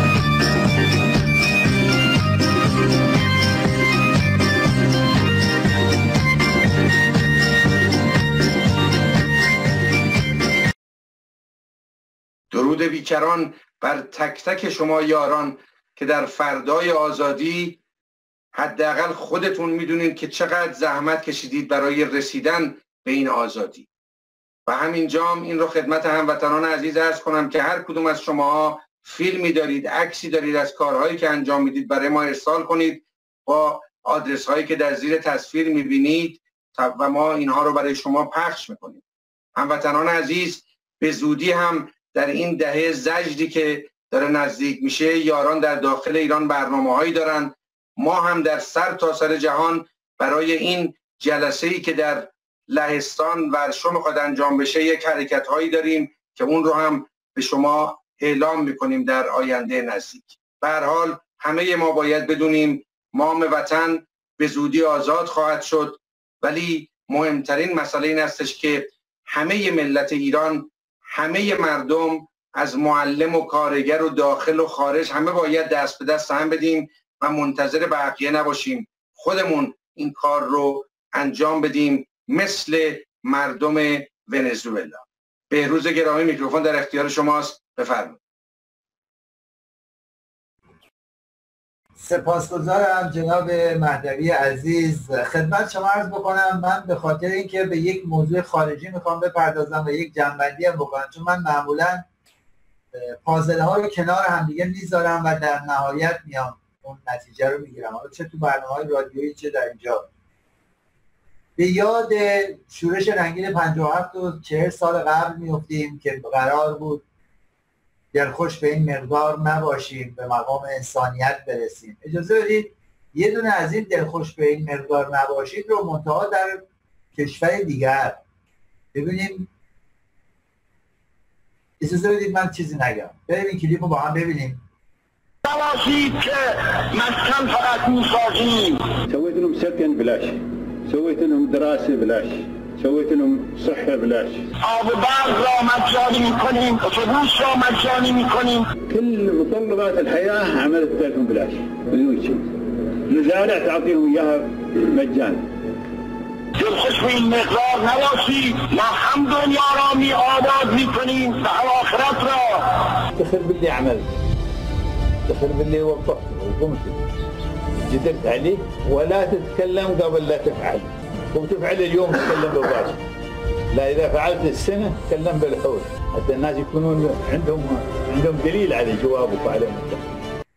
درود بیکران بر تک تک شما یاران که در فردای آزادی حداقل خودتون میدونید که چقدر زحمت کشیدید برای رسیدن به این آزادی. و همینجام این رو خدمت هموطنان عزیز عرض کنم که هر کدوم از شما فیلمی دارید، عکسی دارید از کارهایی که انجام میدید برای ما ارسال کنید با آدرس هایی که در زیر تصویر میبینید و ما اینها رو برای شما پخش میکنیم. هموطنان عزیز، به زودی هم در این دهه زجری که داره نزدیک میشه، یاران در داخل ایران برنامه هایی دارن. ما هم در سر تا سر جهان برای این جلسه‌ای که در لهستان ورشو میخواد انجام بشه یک حرکت هایی داریم که اون رو هم به شما اعلام میکنیم در آینده نزدیک. به هر حال همه ما باید بدونیم مام وطن به زودی آزاد خواهد شد، ولی مهمترین مسئله این استش که همه ملت ایران، همه مردم از معلم و کارگر و داخل و خارج همه باید دست به دست هم بدیم و منتظر بقیه نباشیم. خودمون این کار رو انجام بدیم مثل مردم ونزوئلا. بهروز گرامی، میکروفون در اختیار شماست، بفرمایید. سپاسگزارم جناب مهدوی عزیز. خدمت شما عرض بکنم من به خاطر اینکه به یک موضوع خارجی میخوام بپردازم و یک جنبندی هم بکنم، چون من معمولا پازل ها رو کنار همدیگه میذارم و در نهایت میام اون نتیجه رو میگیرم، حالا چه تو برنامه‌های رادیویی چه در اینجا. به یاد شورش رنگین پنجاه و هفت و چهل سال قبل میافتیم که قرار بود دلخوش به این مقدار نباشیم، به مقام انسانیت برسیم. اجازه بدید یه دونه از این دلخوش به این مقدار نباشید رو منتها در کشور دیگر ببینیم اجازه بدید من چیزی نگم. بریم این کلیپ رو با هم ببینیم. نباشید که مسکن فقط میسازیم. سويت لهم سكن بلاش، سويت لهم دراسه بلاش، سويت لهم صحه بلاش. آب و برق را مجانی میکنیم، اتوبوس را مجانی میکنیم. كل متطلبات الحياه عملت لهم بلاش، بدون شيء. مزارع تعطيهم اياها مجانا. دلخوش به این مقدار نباشید، ما هم دنیا را می آباد میکنیم و آخرت را. تخرب باللي عملت، تخرب باللي وظفته وقمت جدلت عليه، ولا تتكلم قبل لا تفعل، وتفعل اليوم تتكلم بالراسك. لا اذا فعلت السنه تكلم بالحول، حتى الناس يكونون عندهم عندهم دليل على جوابك وعلى مستقبلك.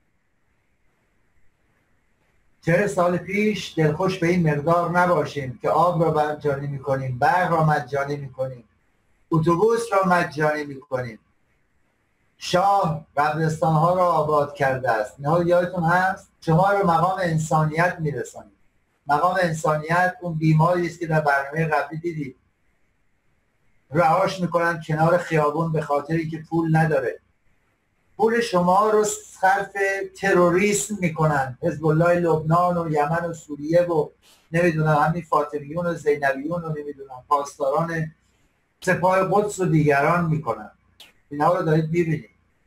چهل سال پیش دلخوش به این مقدار نباشیم که آب را مجانی میکنیم، برق را مجانی میکنیم، اتوبوس را مجانی میکنیم. شاه قبرستان ها را آباد کرده است. اینها یادتون هست؟ شما رو مقام انسانیت میرسانید. مقام انسانیت اون بیماری است که در برنامه قبلی دیدید. رهاش میکنن کنار خیابون به خاطری که پول نداره. پول شما رو صرف تروریسم میکنن. حزب الله لبنان و یمن و سوریه و نمیدونم همین فاطمیون و زینبیون و نمیدونم پاسداران سپاه قدس و دیگران میکنن. اینها رو دارید میبینید.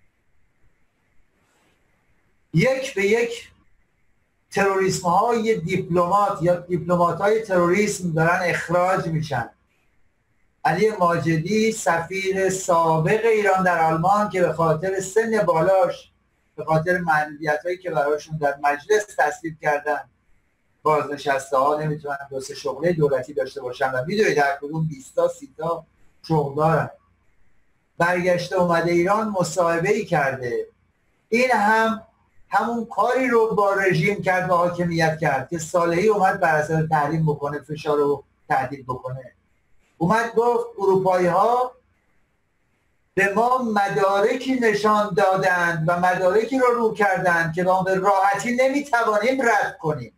یک به یک تروریسم های دیپلمات یا دیپلمات های تروریسم دارن اخراج میشن. علی ماجدی سفیر سابق ایران در آلمان که به خاطر سن بالاش، به خاطر محدودیت هایی که براشون در مجلس تصویب کردن، بازنشسته ها نمیتونن دو سه شغله دولتی داشته باشن و میدونید در کدوم بیست تا سی تا شغل دارن. برگشته اومده ایران مصاحبه ای کرده. این هم همون کاری رو با رژیم کرد و حاکمیت کرد که صالحی اومد بر اثر تحریم بکنه، فشار رو تهدید بکنه. اومد گفت اروپایی ها به ما مدارکی نشان دادند و مدارکی رو رو کردند که ما به راحتی نمیتوانیم رد کنیم.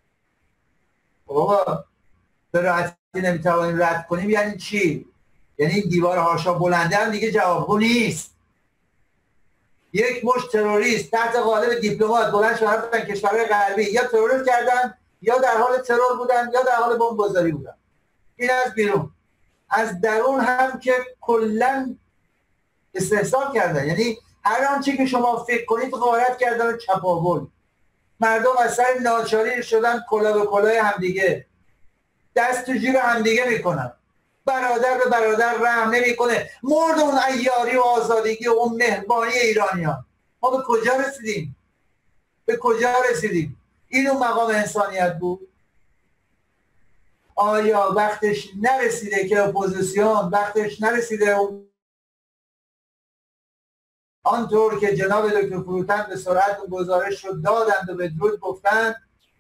بابا به راحتی نمیتوانیم رد کنیم یعنی چی؟ یعنی این دیوار هاشا بلنده هم دیگه جوابگو نیست. یک مشت تروریست تحت قالب دیپلمات بلند شدن رفتن کشورهای غربی، یا ترور کردن یا در حال ترور بودن یا در حال بمبگذاری بودن. این از بیرون. از درون هم که کلا استحصال کردن، یعنی هر آنچه که شما فکر کنید غارت کردن و چپاول. مردم از سر ناچاری شدن کلا به کلاه همدیگه، دست تو جیب همدیگه میکنن، برادر به برادر رحم نمیکنه. مرد اون عیاری و آزادگی و اون مهربانی ایرانیان. ما به کجا رسیدیم؟ به کجا رسیدیم؟ این اون مقام انسانیت بود؟ آیا وقتش نرسیده که اپوزیسیون، وقتش نرسیده آنطور که جناب دکتر فروتن به سرعت و گزارش رو دادند و به درود گفتند؟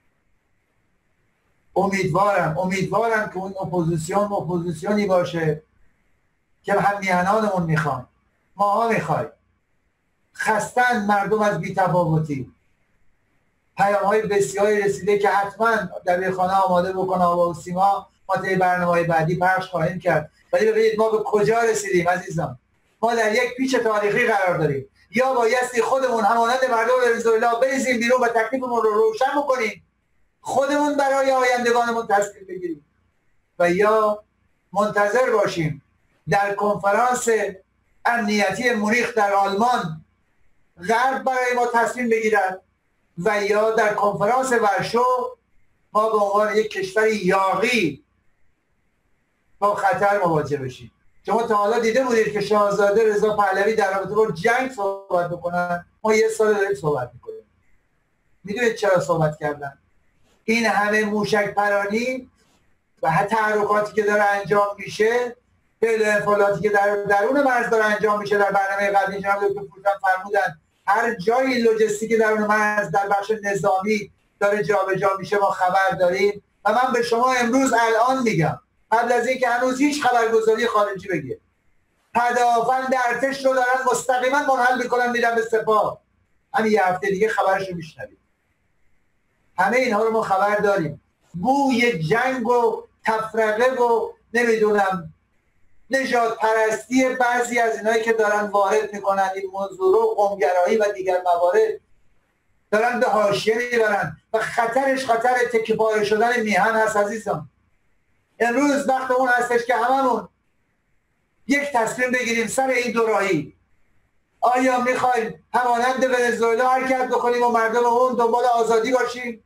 امیدوارم امیدوارم که اون اپوزیسیون اپوزیسیونی باشه که هم میهنانمون میخوان، ماها میخوایم. خستن مردم از بی‌تفاوتی. پیام های بسیاری رسیده که حتما دبیرخانه آماده بکنه آوا و سیما، ما طی برنامه‌های بعدی پخش خواهیم کرد. ولی ببینید ما به کجا رسیدیم عزیزان. ما در یک پیچ تاریخی قرار داریم. یا بایستی خودمون همانند مردم ونزوئلا بریزیم بیرون و تکلیفمون رو روشن بکنیم، خودمون برای آیندگانمون تصمیم بگیریم، و یا منتظر باشیم در کنفرانس امنیتی مونیخ در آلمان غرب برای ما تصمیم بگیرد، و یا در کنفرانس ورشو ما به عنوان یک کشور یاغی با خطر مواجه بشیم. شما تا حالا دیده بودید که شاهزاده رضا پهلوی در رابطه با جنگ صحبت بکنن؟ ما یه سال داریم صحبت میکنیم. میدونید چرا صحبت کردن؟ این همه موشک پرانی و تحرکاتی که داره انجام میشه، فعل انفعالاتی که در درون مرز داره انجام میشه. در برنامه قبلی جناب دکتر فروتن فرمودن هر جایی لوجستیک درون مرز در بخش نظامی داره جابجا میشه ما خبر داریم. و من به شما امروز الان میگم، قبل از اینکه هنوز هیچ خبرگزاری خارجی بگه، پدافند ارتش رو دارن مستقیما منحل میکنن میدن به سپاه. همین یه هفته دیگه خبرش رو میشنوید. همه اینها رو ما خبر داریم. بوی جنگ و تفرقه و نمیدونم نژاد پرستی بعضی از اینایی که دارن وارد میکنن این موضوع رو، قومگرایی و دیگر موارد، دارن به حاشیه میبرن و خطرش خطر تکه پاره شدن میهن هست. عزیزان امروز وقت اون هستش که هممون یک تصمیم بگیریم سر این دوراهی. آیا میخوایم همانند ونزوئلا حرکت بکنیم و مردم اون دنبال آزادی باشیم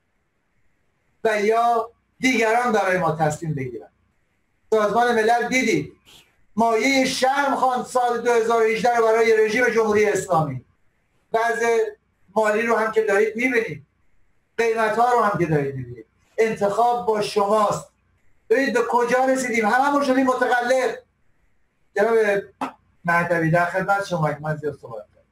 و یا دیگران برای ما تصمیم بگیرن؟ سازمان ملل دیدید مایه شرم خواند سال دو هزار و هجده رو برای رژیم جمهوری اسلامی. وضع مالی رو هم که دارید میبینید، قیمت ها رو هم که دارید میبینید. انتخاب با شماست. ببینید به کجا رسیدیم، هممون شدیم متقلب. جناب مهدوی در خدمت شما. من زیاد صحبت کردم.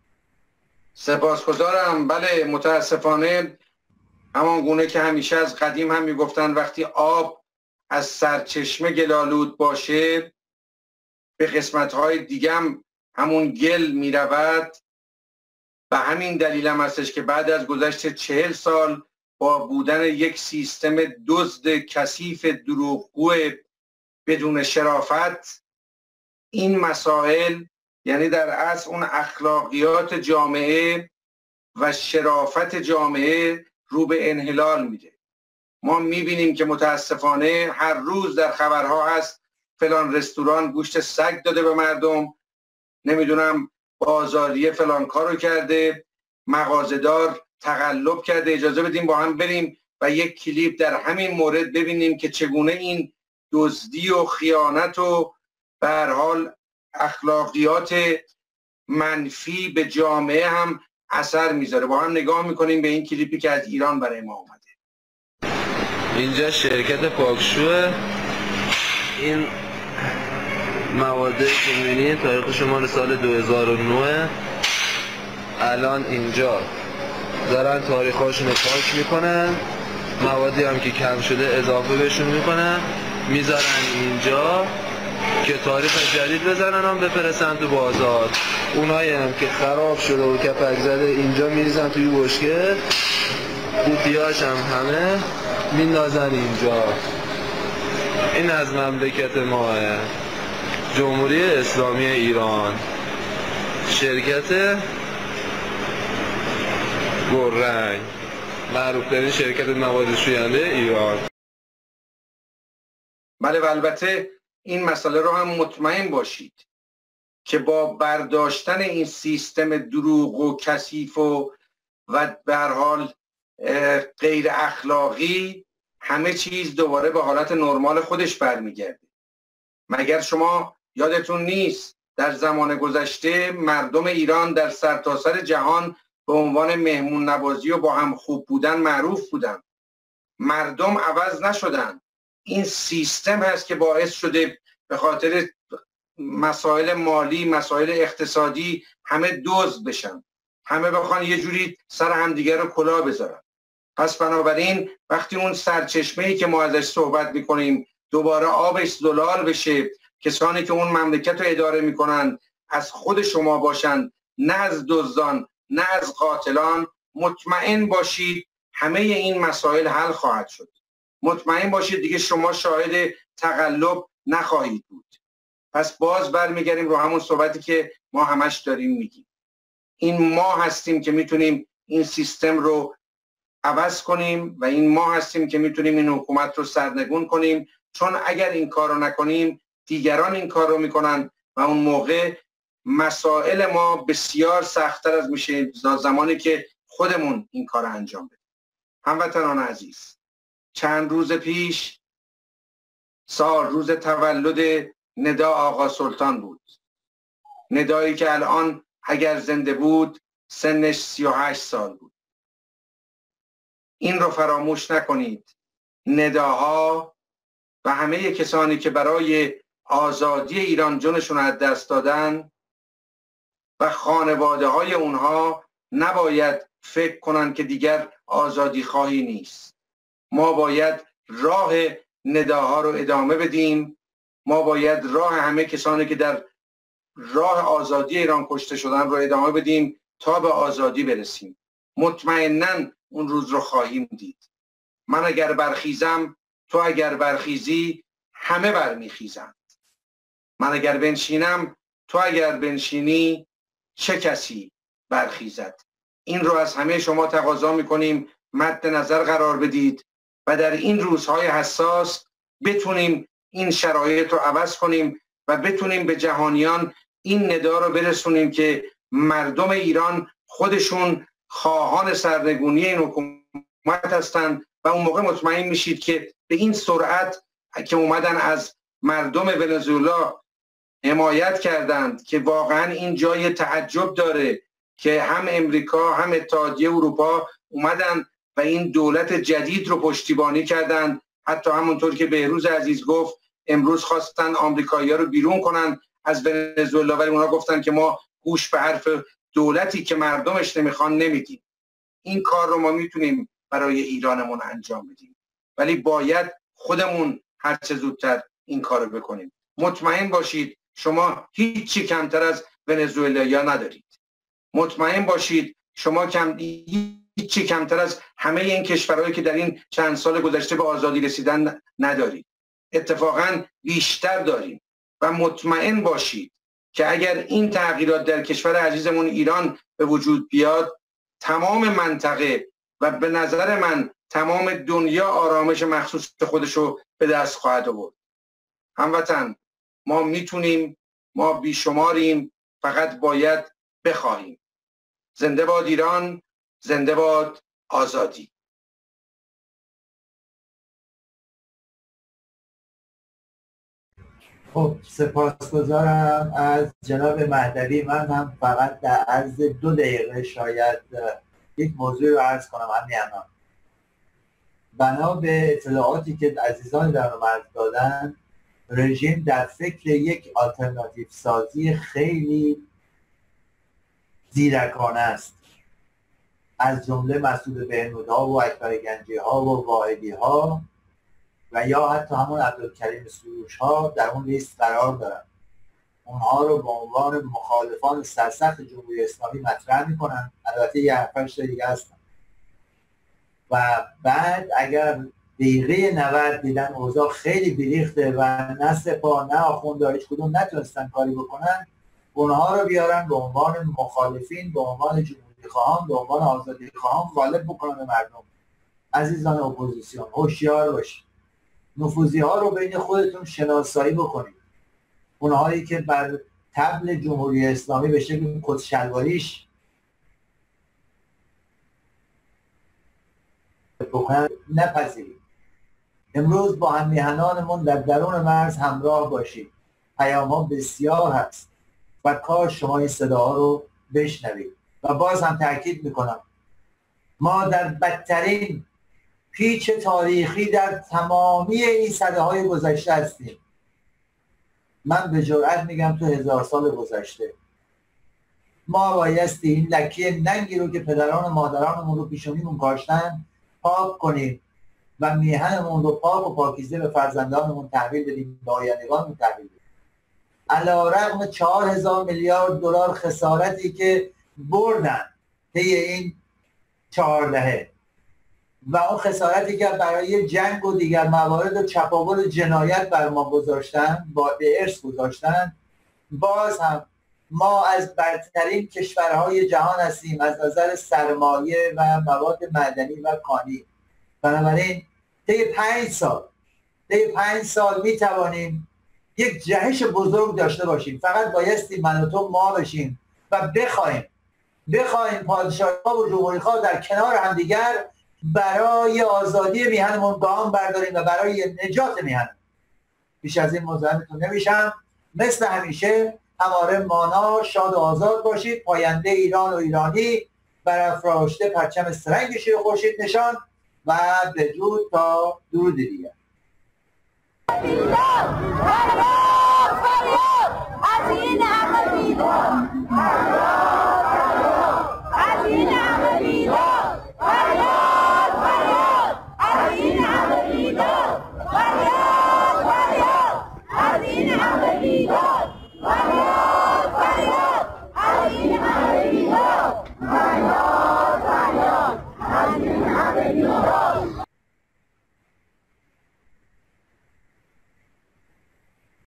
سپاسگزارم. بله متاسفانه همان گونه که همیشه از قدیم هم میگفتن وقتی آب از سرچشمه گلالود باشه به قسمت‌های دیگه هم همون گل میرود. و همین دلیل هم هستش که بعد از گذشت چهل سال با بودن یک سیستم دزد کثیف دروغگو بدون شرافت، این مسائل یعنی در اصل اون اخلاقیات جامعه و شرافت جامعه رو به انحلال میده. ما میبینیم که متاسفانه هر روز در خبرها هست فلان رستوران گوشت سگ داده به مردم، نمیدونم بازاریه فلان کارو کرده، مغازه‌دار تقلب کرده. اجازه بدیم با هم بریم و یک کلیپ در همین مورد ببینیم که چگونه این دزدی و خیانت و به هر حال اخلاقیات منفی به جامعه هم اثر میذاره. با هم نگاه میکنیم به این کلیپی که از ایران برای ما اومده. اینجا شرکت پاکشوه. این مواد ایمنی تاریخ شمال سال دو هزار و نه. الان اینجا دارن تاریخاشون رو پاک میکنن، موادی هم که کم شده اضافه بهشون میکنن، میذارن اینجا که تاریخ جدید بزنن هم بفرستن تو بازار. اونایی هم که خراب شده و کپک زده اینجا میریزن توی بشکه، قوطیاش هم همه میندازن اینجا. این از مملکت ماه جمهوری اسلامی ایران، شرکت گلرنگ، معروف‌ترین شرکت مواد شوینده ایران. بله و البته این مسئله رو هم مطمئن باشید که با برداشتن این سیستم دروغ و کثیف و و به هر حال غیر اخلاقی همه چیز دوباره به حالت نرمال خودش برمیگرده. مگر شما یادتون نیست در زمان گذشته مردم ایران در سرتاسر جهان به عنوان مهمون نوازی و با هم خوب بودن معروف بودن؟ مردم عوض نشدن. این سیستم هست که باعث شده به خاطر مسائل مالی، مسائل اقتصادی همه دزد بشن، همه بخوان یه جوری سر همدیگر رو کلاه بذارن. پس بنابراین وقتی اون سرچشمه‌ای که ما ازش صحبت میکنیم دوباره آبش زلال بشه، کسانی که اون مملکت رو اداره میکنن از خود شما باشن، نه از دزدان، نه از قاتلان، مطمئن باشید همه این مسائل حل خواهد شد. مطمئن باشید دیگه شما شاهد تقلب نخواهید بود. پس باز برمیگردیم رو همون صحبتی که ما همش داریم میگیم. این ما هستیم که میتونیم این سیستم رو عوض کنیم و این ما هستیم که میتونیم این حکومت رو سرنگون کنیم، چون اگر این کار رو نکنیم دیگران این کار رو میکنن و اون موقع مسائل ما بسیار سخت‌تر از میشه زمانی که خودمون این کار رو انجام بدیم. هموطنان عزیز، چند روز پیش سال روز تولد ندا آقا سلطان بود. ندایی که الان اگر زنده بود سنش سی و هشت سال بود. این رو فراموش نکنید. نداها و همه کسانی که برای آزادی ایران جونشون از دست دادن و خانواده های اونها نباید فکر کنن که دیگر آزادی خواهی نیست. ما باید راه نداها رو ادامه بدیم. ما باید راه همه کسانی که در راه آزادی ایران کشته شدن رو ادامه بدیم تا به آزادی برسیم. مطمئناً اون روز رو خواهیم دید. من اگر برخیزم، تو اگر برخیزی، همه برمیخیزند. من اگر بنشینم تو اگر بنشینی چه کسی برخیزد. این رو از همه شما تقاضا میکنیم مد نظر قرار بدید و در این روزهای حساس بتونیم این شرایط رو عوض کنیم و بتونیم به جهانیان این ندا رو برسونیم که مردم ایران خودشون خواهان سرنگونی این حکومت هستند و اون موقع مطمئن میشید که به این سرعت که اومدن از مردم ونزوئلا حمایت کردند که واقعا این جای تعجب داره که هم امریکا هم اتحادیه اروپا اومدن و این دولت جدید رو پشتیبانی کردند. حتی همونطور که بهروز عزیز گفت امروز خواستن آمریکایی‌ها رو بیرون کنن از ونزوئلا، ولی اونا گفتن که ما گوش به حرف دولتی که مردمش نمیخوان نمیدیم. این کار رو ما میتونیم برای ایرانمون انجام بدیم، ولی باید خودمون هر چه زودتر این کار رو بکنیم. مطمئن باشید شما هیچی کمتر از ونزوئلایی‌ها ندارید. مطمئن باشید شما کم هیچی کمتر از همه این کشورهایی که در این چند سال گذشته به آزادی رسیدن ندارید. اتفاقاً بیشتر داریم و مطمئن باشید که اگر این تغییرات در کشور عزیزمون ایران به وجود بیاد، تمام منطقه و به نظر من تمام دنیا آرامش مخصوص خودشو به دست خواهد آورد. هموطن، ما میتونیم، ما بیشماریم، فقط باید بخواهیم. زنده باد ایران، زنده باد آزادی. خب سپاسگزارم از جناب مهدوی. من هم فقط در عرض دو دقیقه شاید یک موضوع رو عرض کنم. همین الان بنا به اطلاعاتی که عزیزان در مرز دادن، رژیم در فکر یک آلترناتیو سازی خیلی زیرکانه است، از جمله مسعود بهنودها و اکبر گنجی‌ها و واحدی ها و یا حتی همون عبدالکریم سروش ها در اون لیست قرار دارن. اونها رو به عنوان مخالفان سرسخت جمهوری اسلامی مطرح میکنن. البته یه هفتش دیگه هستن و بعد اگر دقیقه نود دیدن اوضاع خیلی بیریخته و نه سپاه نه آخونده هیچ کدوم نتونستن کاری بکنن، اونها رو بیارن به عنوان مخالفین، به عنوان جمهوری خواهان، به عنوان آزادی خواهان غالب بکنن به مردم. عزیزان اپوزیسیون هوشیار باشید، نفوذی ها رو بین خودتون شناسایی بکنید. اونهایی که بر طبل جمهوری اسلامی به شکل کدشلواریش بکنن نپذیرید. امروز با هم میهنانمون در درون مرز همراه باشید. پیام ها بسیار هست و کاش شما این صداها رو بشنوید. و باز هم تاکید میکنم ما در بدترین پیچ تاریخی در تمامی این سده های گذشته هستیم. من به جرئت میگم تو هزار سال گذشته ما بایستی این لکه ننگی رو که پدران و مادرانمون رو پیشونیمون کاشتن پاک کنیم و میهنمون رو پاک و پاکیزه به فرزندانمون تحویل بدیم، به آیندگانمون تحویل بدیم. علیرغم چهار هزار میلیارد دلار خسارتی که بردن طی این چهار دهه و اون خسارتی که برای جنگ و دیگر موارد و چپاول جنایت بر ما گذاشتن، با به ارث گذاشتن، باز هم ما از برترین کشورهای جهان هستیم از نظر سرمایه و مواد معدنی و کانی. بنابراین طی پنج سال طی پنج سال می توانیم یک جهش بزرگ داشته باشیم. فقط بایستی من و تو ما بشیم و بخوایم بخوایم پادشاه‌ها و جمهوری‌خواه در کنار همدیگر برای آزادی میهنمون گام برداریم و برای نجات میهن. بیش از این مزاحمتون نمیشم. مثل همیشه هماره مانا شاد و آزاد باشید. پاینده ایران و ایرانی، برافراشته پرچم سرنگ شیر خورشید نشان و بدرود تا درود دیگر.